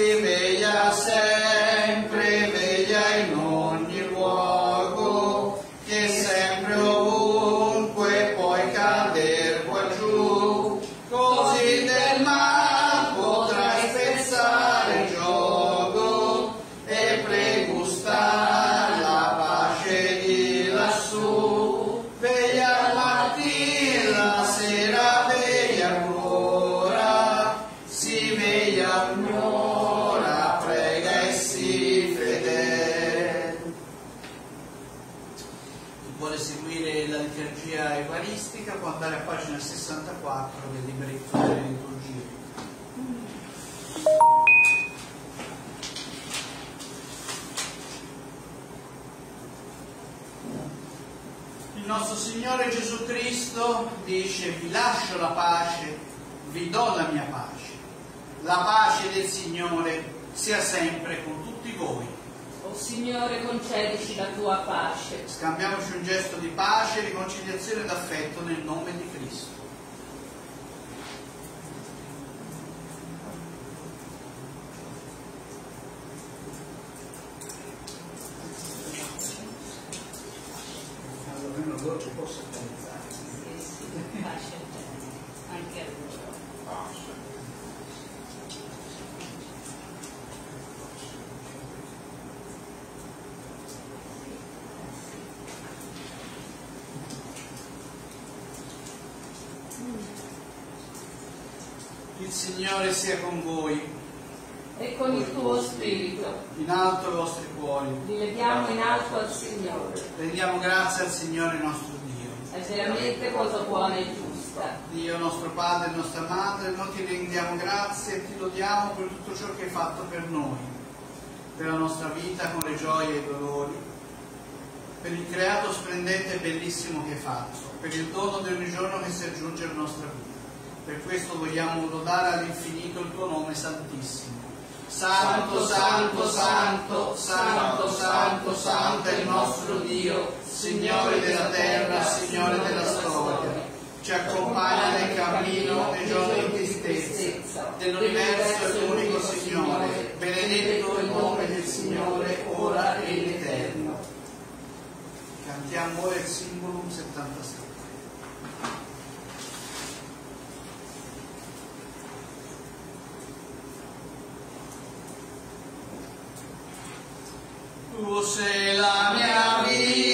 Speaker 1: che veglia sempre, veglia in ogni luogo, che sempre ovunque puoi cader qua giù, così del mal potrai spezzare il gioco e pregustare la pace di lassù. Veglia al mattino, la sera veglia ancora, si veglia un'ora, prega e si fedele. Chi vuole seguire la liturgia eucaristica può andare a pagina 64 del libretto delle liturgie. Il nostro Signore Gesù Cristo dice: vi lascio la pace, vi do la mia pace. La pace del Signore sia sempre con tutti voi.
Speaker 2: O Signore, concedici la tua pace.
Speaker 1: Scambiamoci un gesto di pace, riconciliazione ed affetto nel nome di Cristo. Almeno loro ci posso pensare.
Speaker 2: Sì, pace anche a loro.
Speaker 1: Il Signore sia con voi.
Speaker 2: E con il tuo spirito.
Speaker 1: In alto i vostri cuori.
Speaker 2: Li leviamo in alto al Signore.
Speaker 1: Rendiamo grazie al Signore nostro Dio.
Speaker 2: È veramente cosa buona e giusta.
Speaker 1: Dio nostro Padre e nostra Madre, noi ti rendiamo grazie e ti lodiamo per tutto ciò che hai fatto per noi, per la nostra vita con le gioie e i dolori, per il creato splendente e bellissimo che hai fatto, per il dono di ogni giorno che si aggiunge alla nostra vita. Per questo vogliamo lodare all'infinito il tuo nome santissimo. Santo, santo, santo, santo, santo, santo è il nostro Dio, Signore della terra, Signore della storia. Ci accompagna nel cammino nei giorni di tristezza, dell'universo è l'unico Signore. Benedetto il nome del Signore, ora e in eterno. Cantiamo ora il Simbolum 77. Tu sei la mia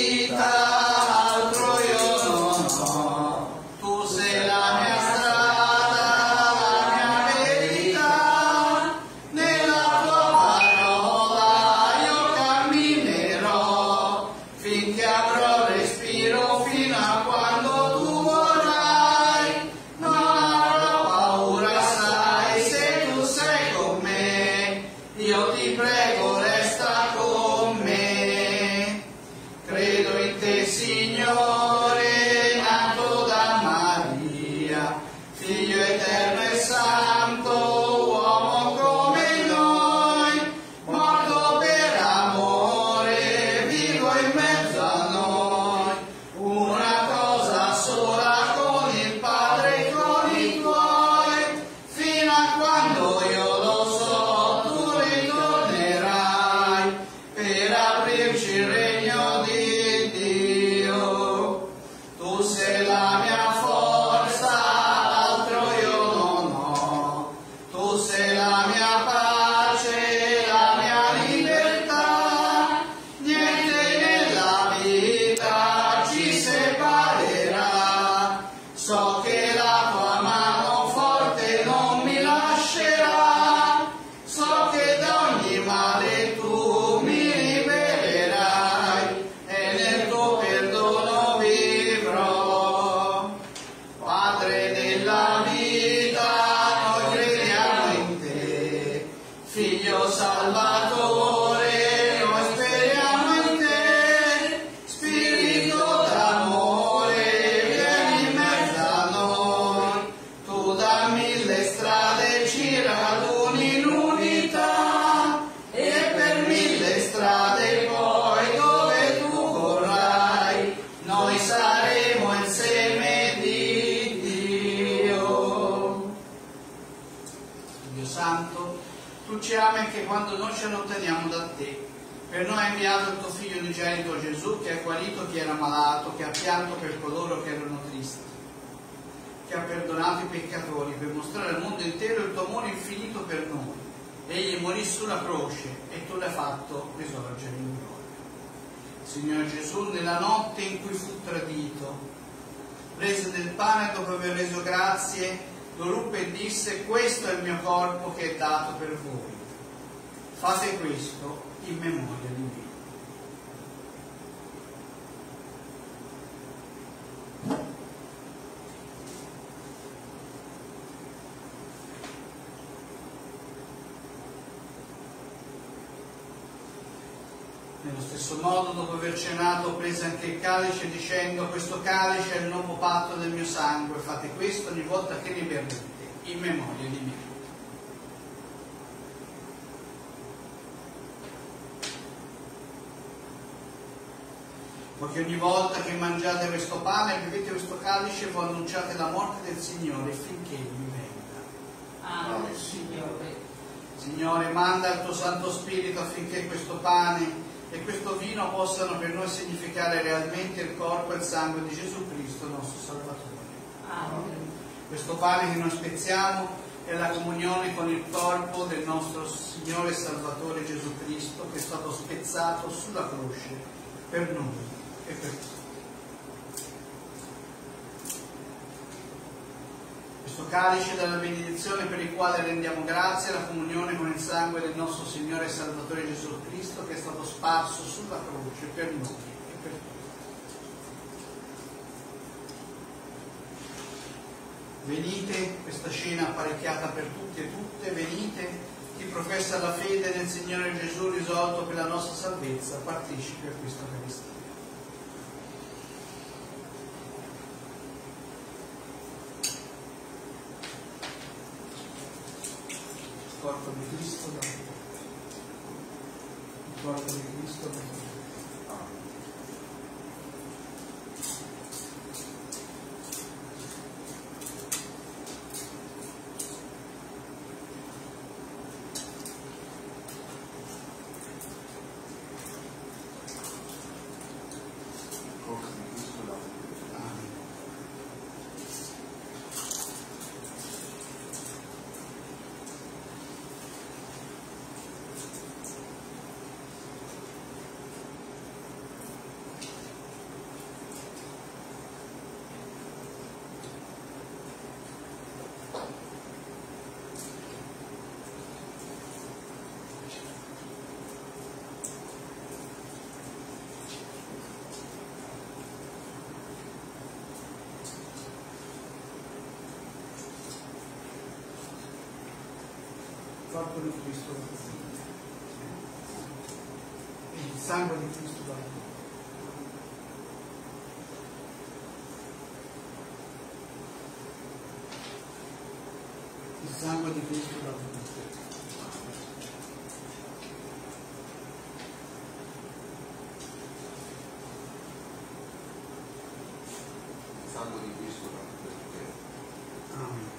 Speaker 1: vita, altro io non ho. Tu sei la mia strada, la mia verità. Nella tua parola io camminerò, finché avrò respiro, fino a quando tu vorrai. Non avrò paura, sai, se tu sei con me. Io ti prego, resta con me. Credo in te, Signore, nato da Maria, Figlio eterno e santo, uomo come noi, morto per amore, vivo in mezzo a noi. Una cosa sola con il Padre e con i tuoi, fino a quando io lo so, tu ritornerai per aprirci il regno di Dio. Tu sei la mia forza, altro io non ho. Tu sei la mia pace, la mia libertà. Niente nella vita ci separerà. So che la tua mano forte non mi lascerà. So che da ogni male tu mi libererai e nel tuo perdono vivrò. Padre della vita, noi crediamo in te. Figlio Salvatore, noi speriamo in te. Spirito d'amore, vieni in mezzo a noi. Tu da mille strade ci raduni in unità, e per mille strade poi dove tu vorrai, noi saremo il seme di Dio. Dio Santo, tu ci ami e anche quando noi ci allontaniamo da te. Per noi hai inviato il tuo Figlio unigenito Gesù, che ha guarito chi era malato, che ha pianto per coloro che erano tristi, che ha perdonato i peccatori, per mostrare al mondo intero il tuo amore infinito per noi. Egli morì sulla croce e tu l'hai fatto risorgere in gloria. Signore Gesù, nella notte in cui fu tradito, prese del pane e dopo aver reso grazie, lo ruppe e disse: questo è il mio corpo che è dato per voi. Fate questo in memoria di me. Nello stesso modo, dopo aver cenato, prese anche il calice dicendo: questo calice è il nuovo patto del mio sangue, fate questo ogni volta che ne berrete, in memoria di me. Poiché ogni volta che mangiate questo pane e bevete questo calice, voi annunciate la morte del Signore finché Egli venga.
Speaker 2: Amen, Signore.
Speaker 1: Signore, manda il tuo Santo Spirito affinché questo pane e questo vino possano per noi significare realmente il corpo e il sangue di Gesù Cristo, nostro Salvatore.
Speaker 2: Amen.
Speaker 1: Questo pane che noi spezziamo è la comunione con il corpo del nostro Signore e Salvatore Gesù Cristo, che è stato spezzato sulla croce per noi e per tutti. Questo calice della benedizione, per il quale rendiamo grazie, è la comunione con il sangue del nostro Signore e Salvatore Gesù Cristo, che è stato sparso sulla croce per noi e per tutti. Venite, questa cena apparecchiata per tutti e tutte, venite, chi professa la fede nel Signore Gesù risolto per la nostra salvezza, partecipi a questa Eucaristia. Il corpo di Cristo da te. Il corpo di Cristo da te. Corpo di Cristo da te. E il sangue di Cristo da te. Il sangue di Cristo da te.
Speaker 3: Il sangue di Cristo da te.
Speaker 1: Amen.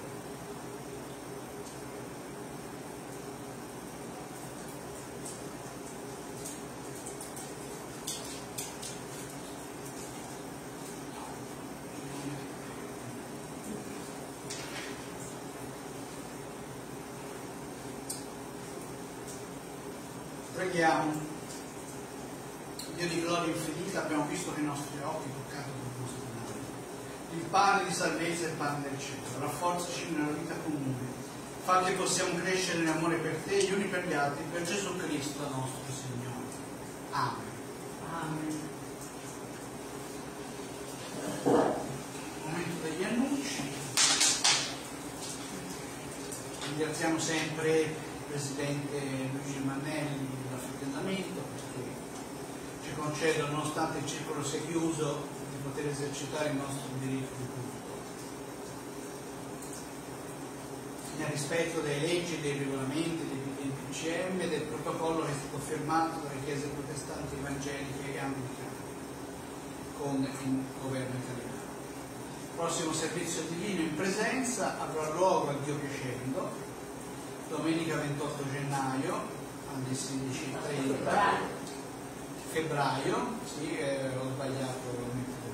Speaker 1: Preghiamo. Dio di gloria infinita, abbiamo visto che i nostri occhi toccato con il nostro mano il pane di salvezza e il pane del cielo. Rafforzaci nella vita comune, fa che possiamo crescere nell'amore per te, gli uni per gli altri, per Gesù Cristo nostro Signore. Amen.
Speaker 2: Amen.
Speaker 1: Momento degli annunci. Ringraziamo sempre il Presidente Luigi Mannelli dell'affraternamento perché ci concede, nonostante il circolo sia chiuso, di poter esercitare il nostro diritto di culto nel rispetto delle leggi, dei regolamenti, dei DPCM e del protocollo che è stato firmato dalle chiese protestanti evangeliche e anglicane con il governo italiano. Il prossimo servizio divino in presenza avrà luogo, a Dio piacendo, domenica 28 gennaio alle 16:30. Febbraio, sì, ho sbagliato.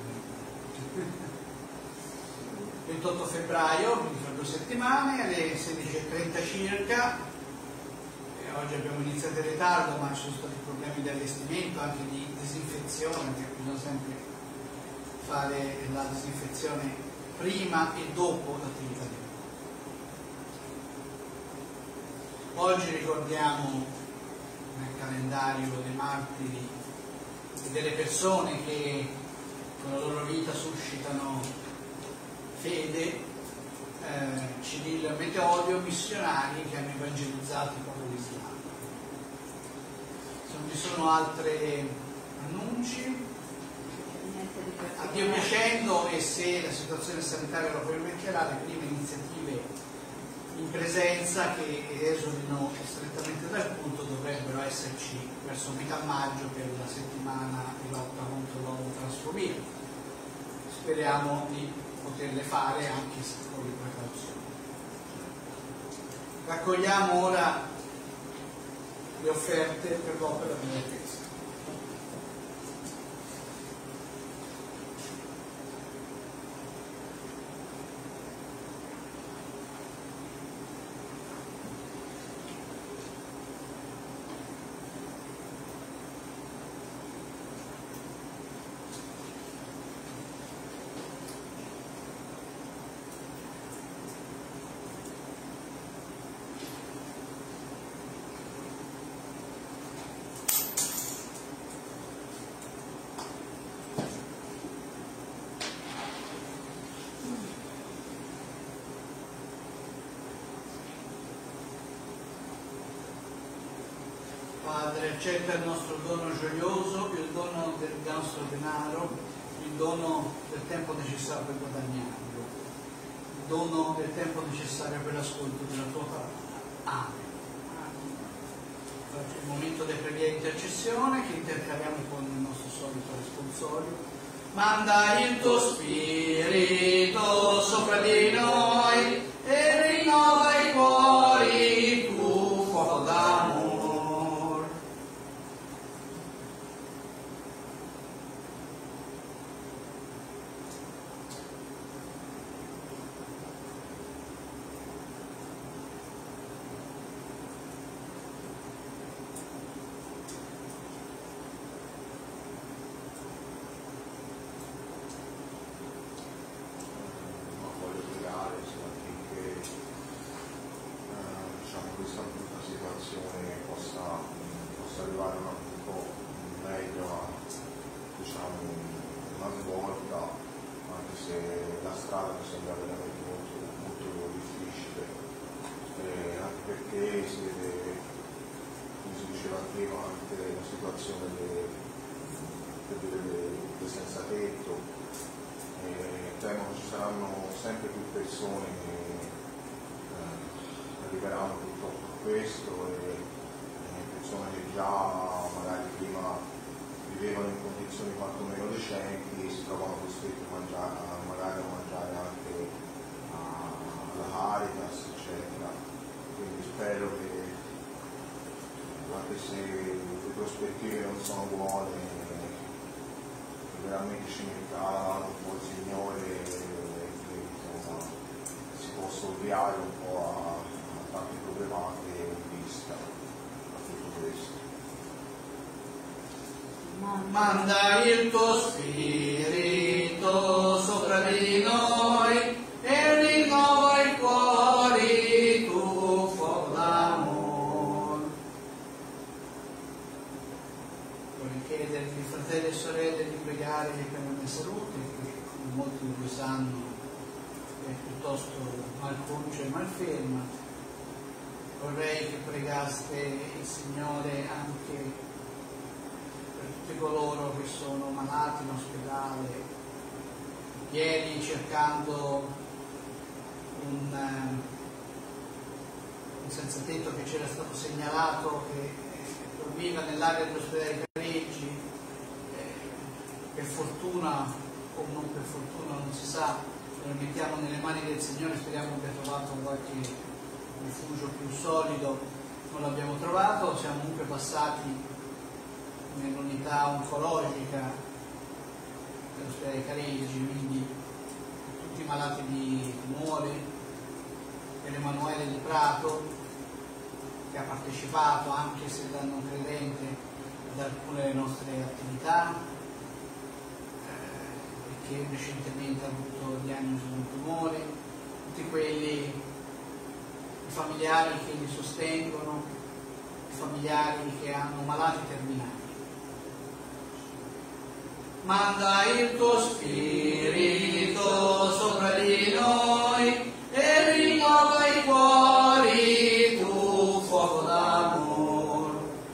Speaker 1: 28 febbraio, quindi fra 2 settimane, alle 16:30 circa. Oggi abbiamo iniziato in ritardo, ma ci sono stati problemi di allestimento, anche di disinfezione, perché bisogna sempre fare la disinfezione prima e dopo l'attività di lavoro. Oggi ricordiamo nel calendario dei martiri e delle persone che con la loro vita suscitano fede, Cirillo e Metodio, missionari che hanno evangelizzato il popolo islamico. Se non ci sono altri annunci, a Dio piacendo, e se la situazione sanitaria lo permetterà, le prime iniziative in presenza che esulino strettamente dal culto dovrebbero esserci verso metà maggio per la settimana di lotta contro l'omotransfobia. Speriamo di poterle fare anche se con le precauzioni. Raccogliamo ora le offerte per l'opera della Chiesa. Padre, accetta il nostro dono gioioso, il dono del nostro denaro, il dono del tempo necessario per guadagnarlo, il dono del tempo necessario per l'ascolto della tua parola. Amen. Oggi è il momento delle preghiere di intercessione che intercaliamo con il nostro solito responsorio. Manda il tuo spirito sopra di noi e rinnova i cuori, tu fuoco d'amore.
Speaker 3: Possa arrivare un po' meglio a, una svolta, anche se la strada mi sembra veramente molto difficile, anche perché si vede, come si diceva prima, anche la situazione dei senza tetto. Temo che ci saranno sempre più persone che arriveranno purtroppo a questo, e persone che già magari prima vivevano in condizioni quantomeno decenti si trovano costretti magari a mangiare anche alla Caritas, eccetera. Quindi spero che, anche se le prospettive non sono buone, veramente ci metta un po' il Signore, che insomma, si possa ovviare un po' a tante problematiche in vista a tutto questo.
Speaker 1: Manda il tuo spirito sopra di noi e rinnova i cuori, tu fuoco d'amore. Vorrei chiedervi, fratelli e sorelle, di pregare per la mia salute, che come molti di voi sanno è piuttosto malconcia e malferma. Vorrei che pregaste il Signore anche per tutti coloro che sono malati in ospedale. Ieri, cercando un senza tetto che c'era stato segnalato che dormiva nell'area dell'ospedale di Careggi, per fortuna o non per fortuna non si sa, lo mettiamo nelle mani del Signore, speriamo abbia trovato qualche rifugio più solido. Non l'abbiamo trovato, siamo comunque passati nell'unità oncologica dell'ospedale Careggi, quindi tutti i malati di tumore, e l'Emanuele di Prato, che ha partecipato, anche se da non credente, ad alcune delle nostre attività, e che recentemente ha avuto diagnosi di un tumore, tutti quelli, i familiari che li sostengono, i familiari che hanno malati terminali. Manda il tuo Spirito sopra di noi e rinnova i cuori, tu fuoco d'amore.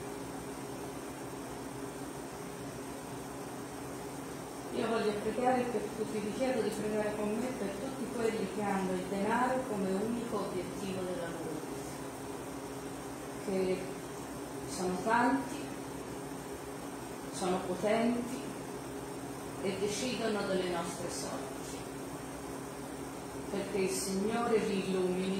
Speaker 2: Io voglio pregare per tutti, vi chiedo di pregare con me per tutti quelli che hanno il denaro come unico obiettivo della loro vita, che sono tanti, sono potenti e decidono delle nostre sorti, perché il Signore li illumini,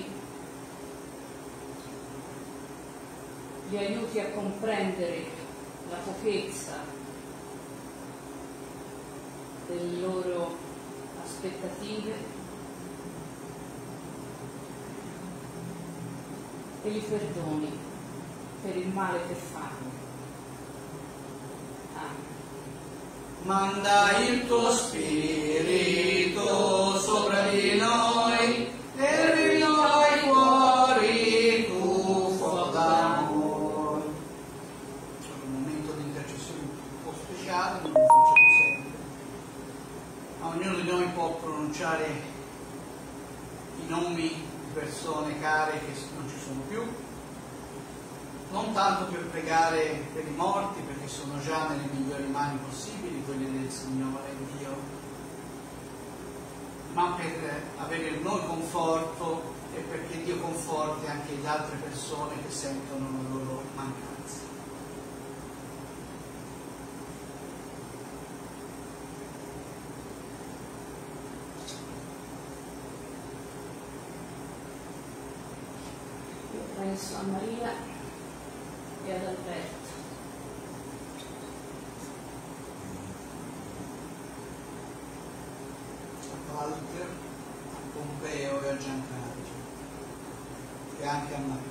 Speaker 2: li aiuti a comprendere la pochezza delle loro aspettative e li perdoni per il male che fanno. Amen.
Speaker 1: Manda il tuo Spirito sopra di noi e rinnova i cuori, tu fuoco d'amore. C'è un momento di intercessione un po' speciale, non lo facciamo sempre, ma ognuno di noi può pronunciare i nomi di persone care che non ci sono più, non tanto per pregare per i morti, perché sono già nelle migliori mani possibili, quelle del Signore Dio, ma per avere il noi conforto e perché Dio conforti anche le altre persone che sentono la loro mancanza.
Speaker 2: Io penso a Maria e ad Alberto.
Speaker 1: A Walter, a Pompeo e a Giancarlo e anche a Matteo.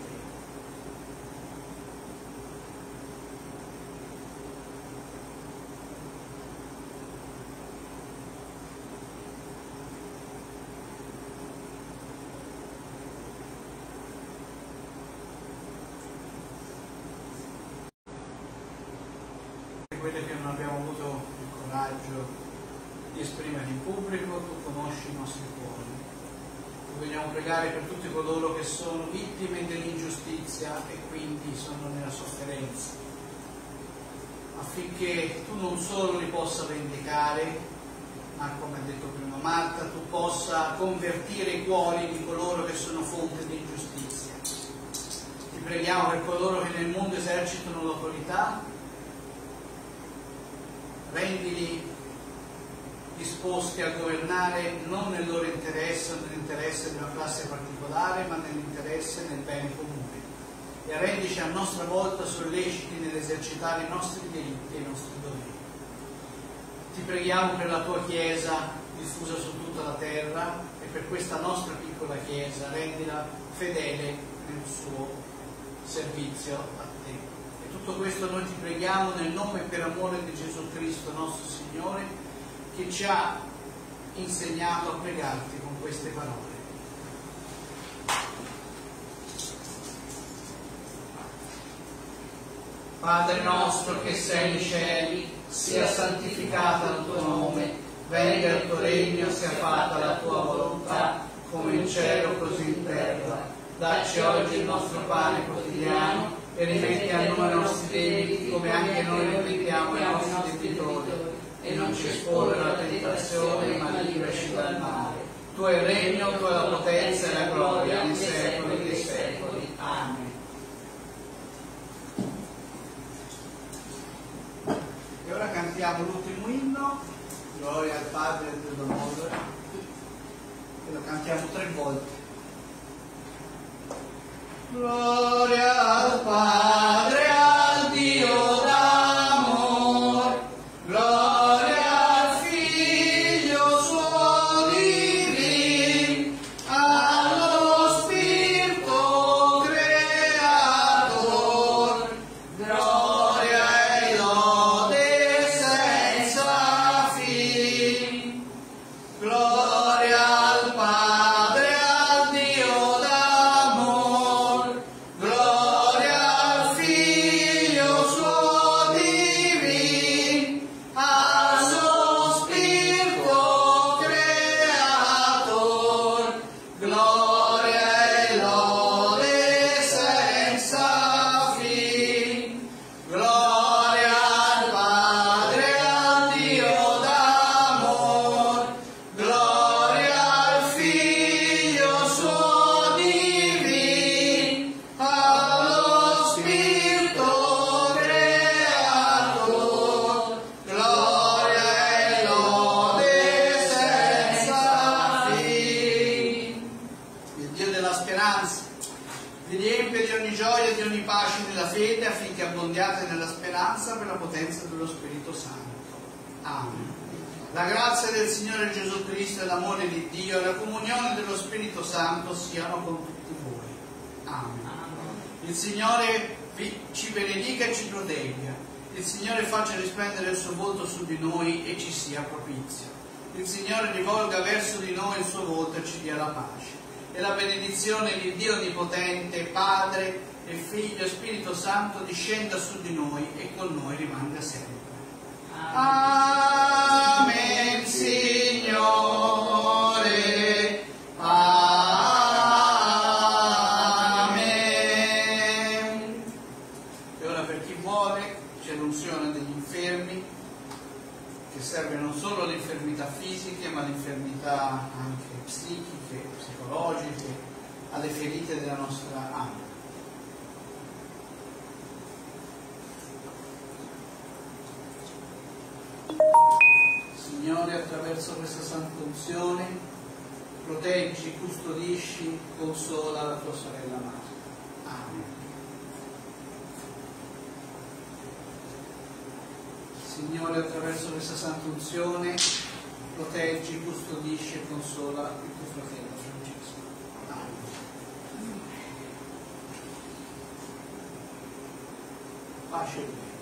Speaker 1: Quelle che non abbiamo avuto il coraggio di esprimere in pubblico, tu conosci i nostri cuori. Vogliamo pregare per tutti coloro che sono vittime dell'ingiustizia e quindi sono nella sofferenza, affinché tu non solo li possa vendicare, ma come ha detto prima Marta, tu possa convertire i cuori di coloro che sono fonte di ingiustizia. Ti preghiamo per coloro che nel mondo esercitano l'autorità, rendili disposti a governare non nel loro interesse o nell'interesse di una classe particolare, ma nell'interesse e nel bene comune. E rendici a nostra volta solleciti nell'esercitare i nostri diritti e i nostri doveri. Ti preghiamo per la tua Chiesa diffusa su tutta la terra e per questa nostra piccola Chiesa, rendila fedele nel suo servizio a te. E tutto questo noi ti preghiamo nel nome e per amore di Gesù Cristo, nostro Signore, che ci ha insegnato a pregarti con queste parole. Padre nostro che sei nei cieli, sia santificato il tuo nome, venga il tuo regno, sia fatta la tua volontà, come in cielo così in terra. Dacci oggi il nostro pane quotidiano e rimetti a noi i nostri debiti, come anche noi rimettiamo ai nostri debitori. E non ci esporre alla tentazione, ma liberaci dal male. Tu hai il regno, tu hai la potenza e la gloria, nei secoli dei secoli. Amen. E ora cantiamo l'ultimo inno, Gloria al Padre e al Figlio e al Spirito Santo, e lo cantiamo 3 volte. Gloria al Padre, al fede affinché abbondiate nella speranza per la potenza dello Spirito Santo. Amen. La grazia del Signore Gesù Cristo e l'amore di Dio e la comunione dello Spirito Santo siano con tutti voi. Amen. Il Signore ci benedica e ci protegga. Il Signore faccia risplendere il suo volto su di noi e ci sia propizio. Il Signore rivolga verso di noi il suo volto e ci dia la pace. E la benedizione di Dio Onnipotente, Padre e Figlio e Spirito Santo discenda su di noi e con noi rimanga sempre. Amen, Signore. Amen. E ora per chi vuole c'è l'unzione degli infermi, che serve non solo alle infermità fisiche, ma alle infermità anche psichiche, psicologiche, alle ferite della nostra anima. Signore, attraverso questa santa unzione, proteggi, custodisci, consola la tua sorella amata. Amen. Signore, attraverso questa santa unzione, proteggi, custodisci e consola il tuo fratello Francesco. Amen. Pace.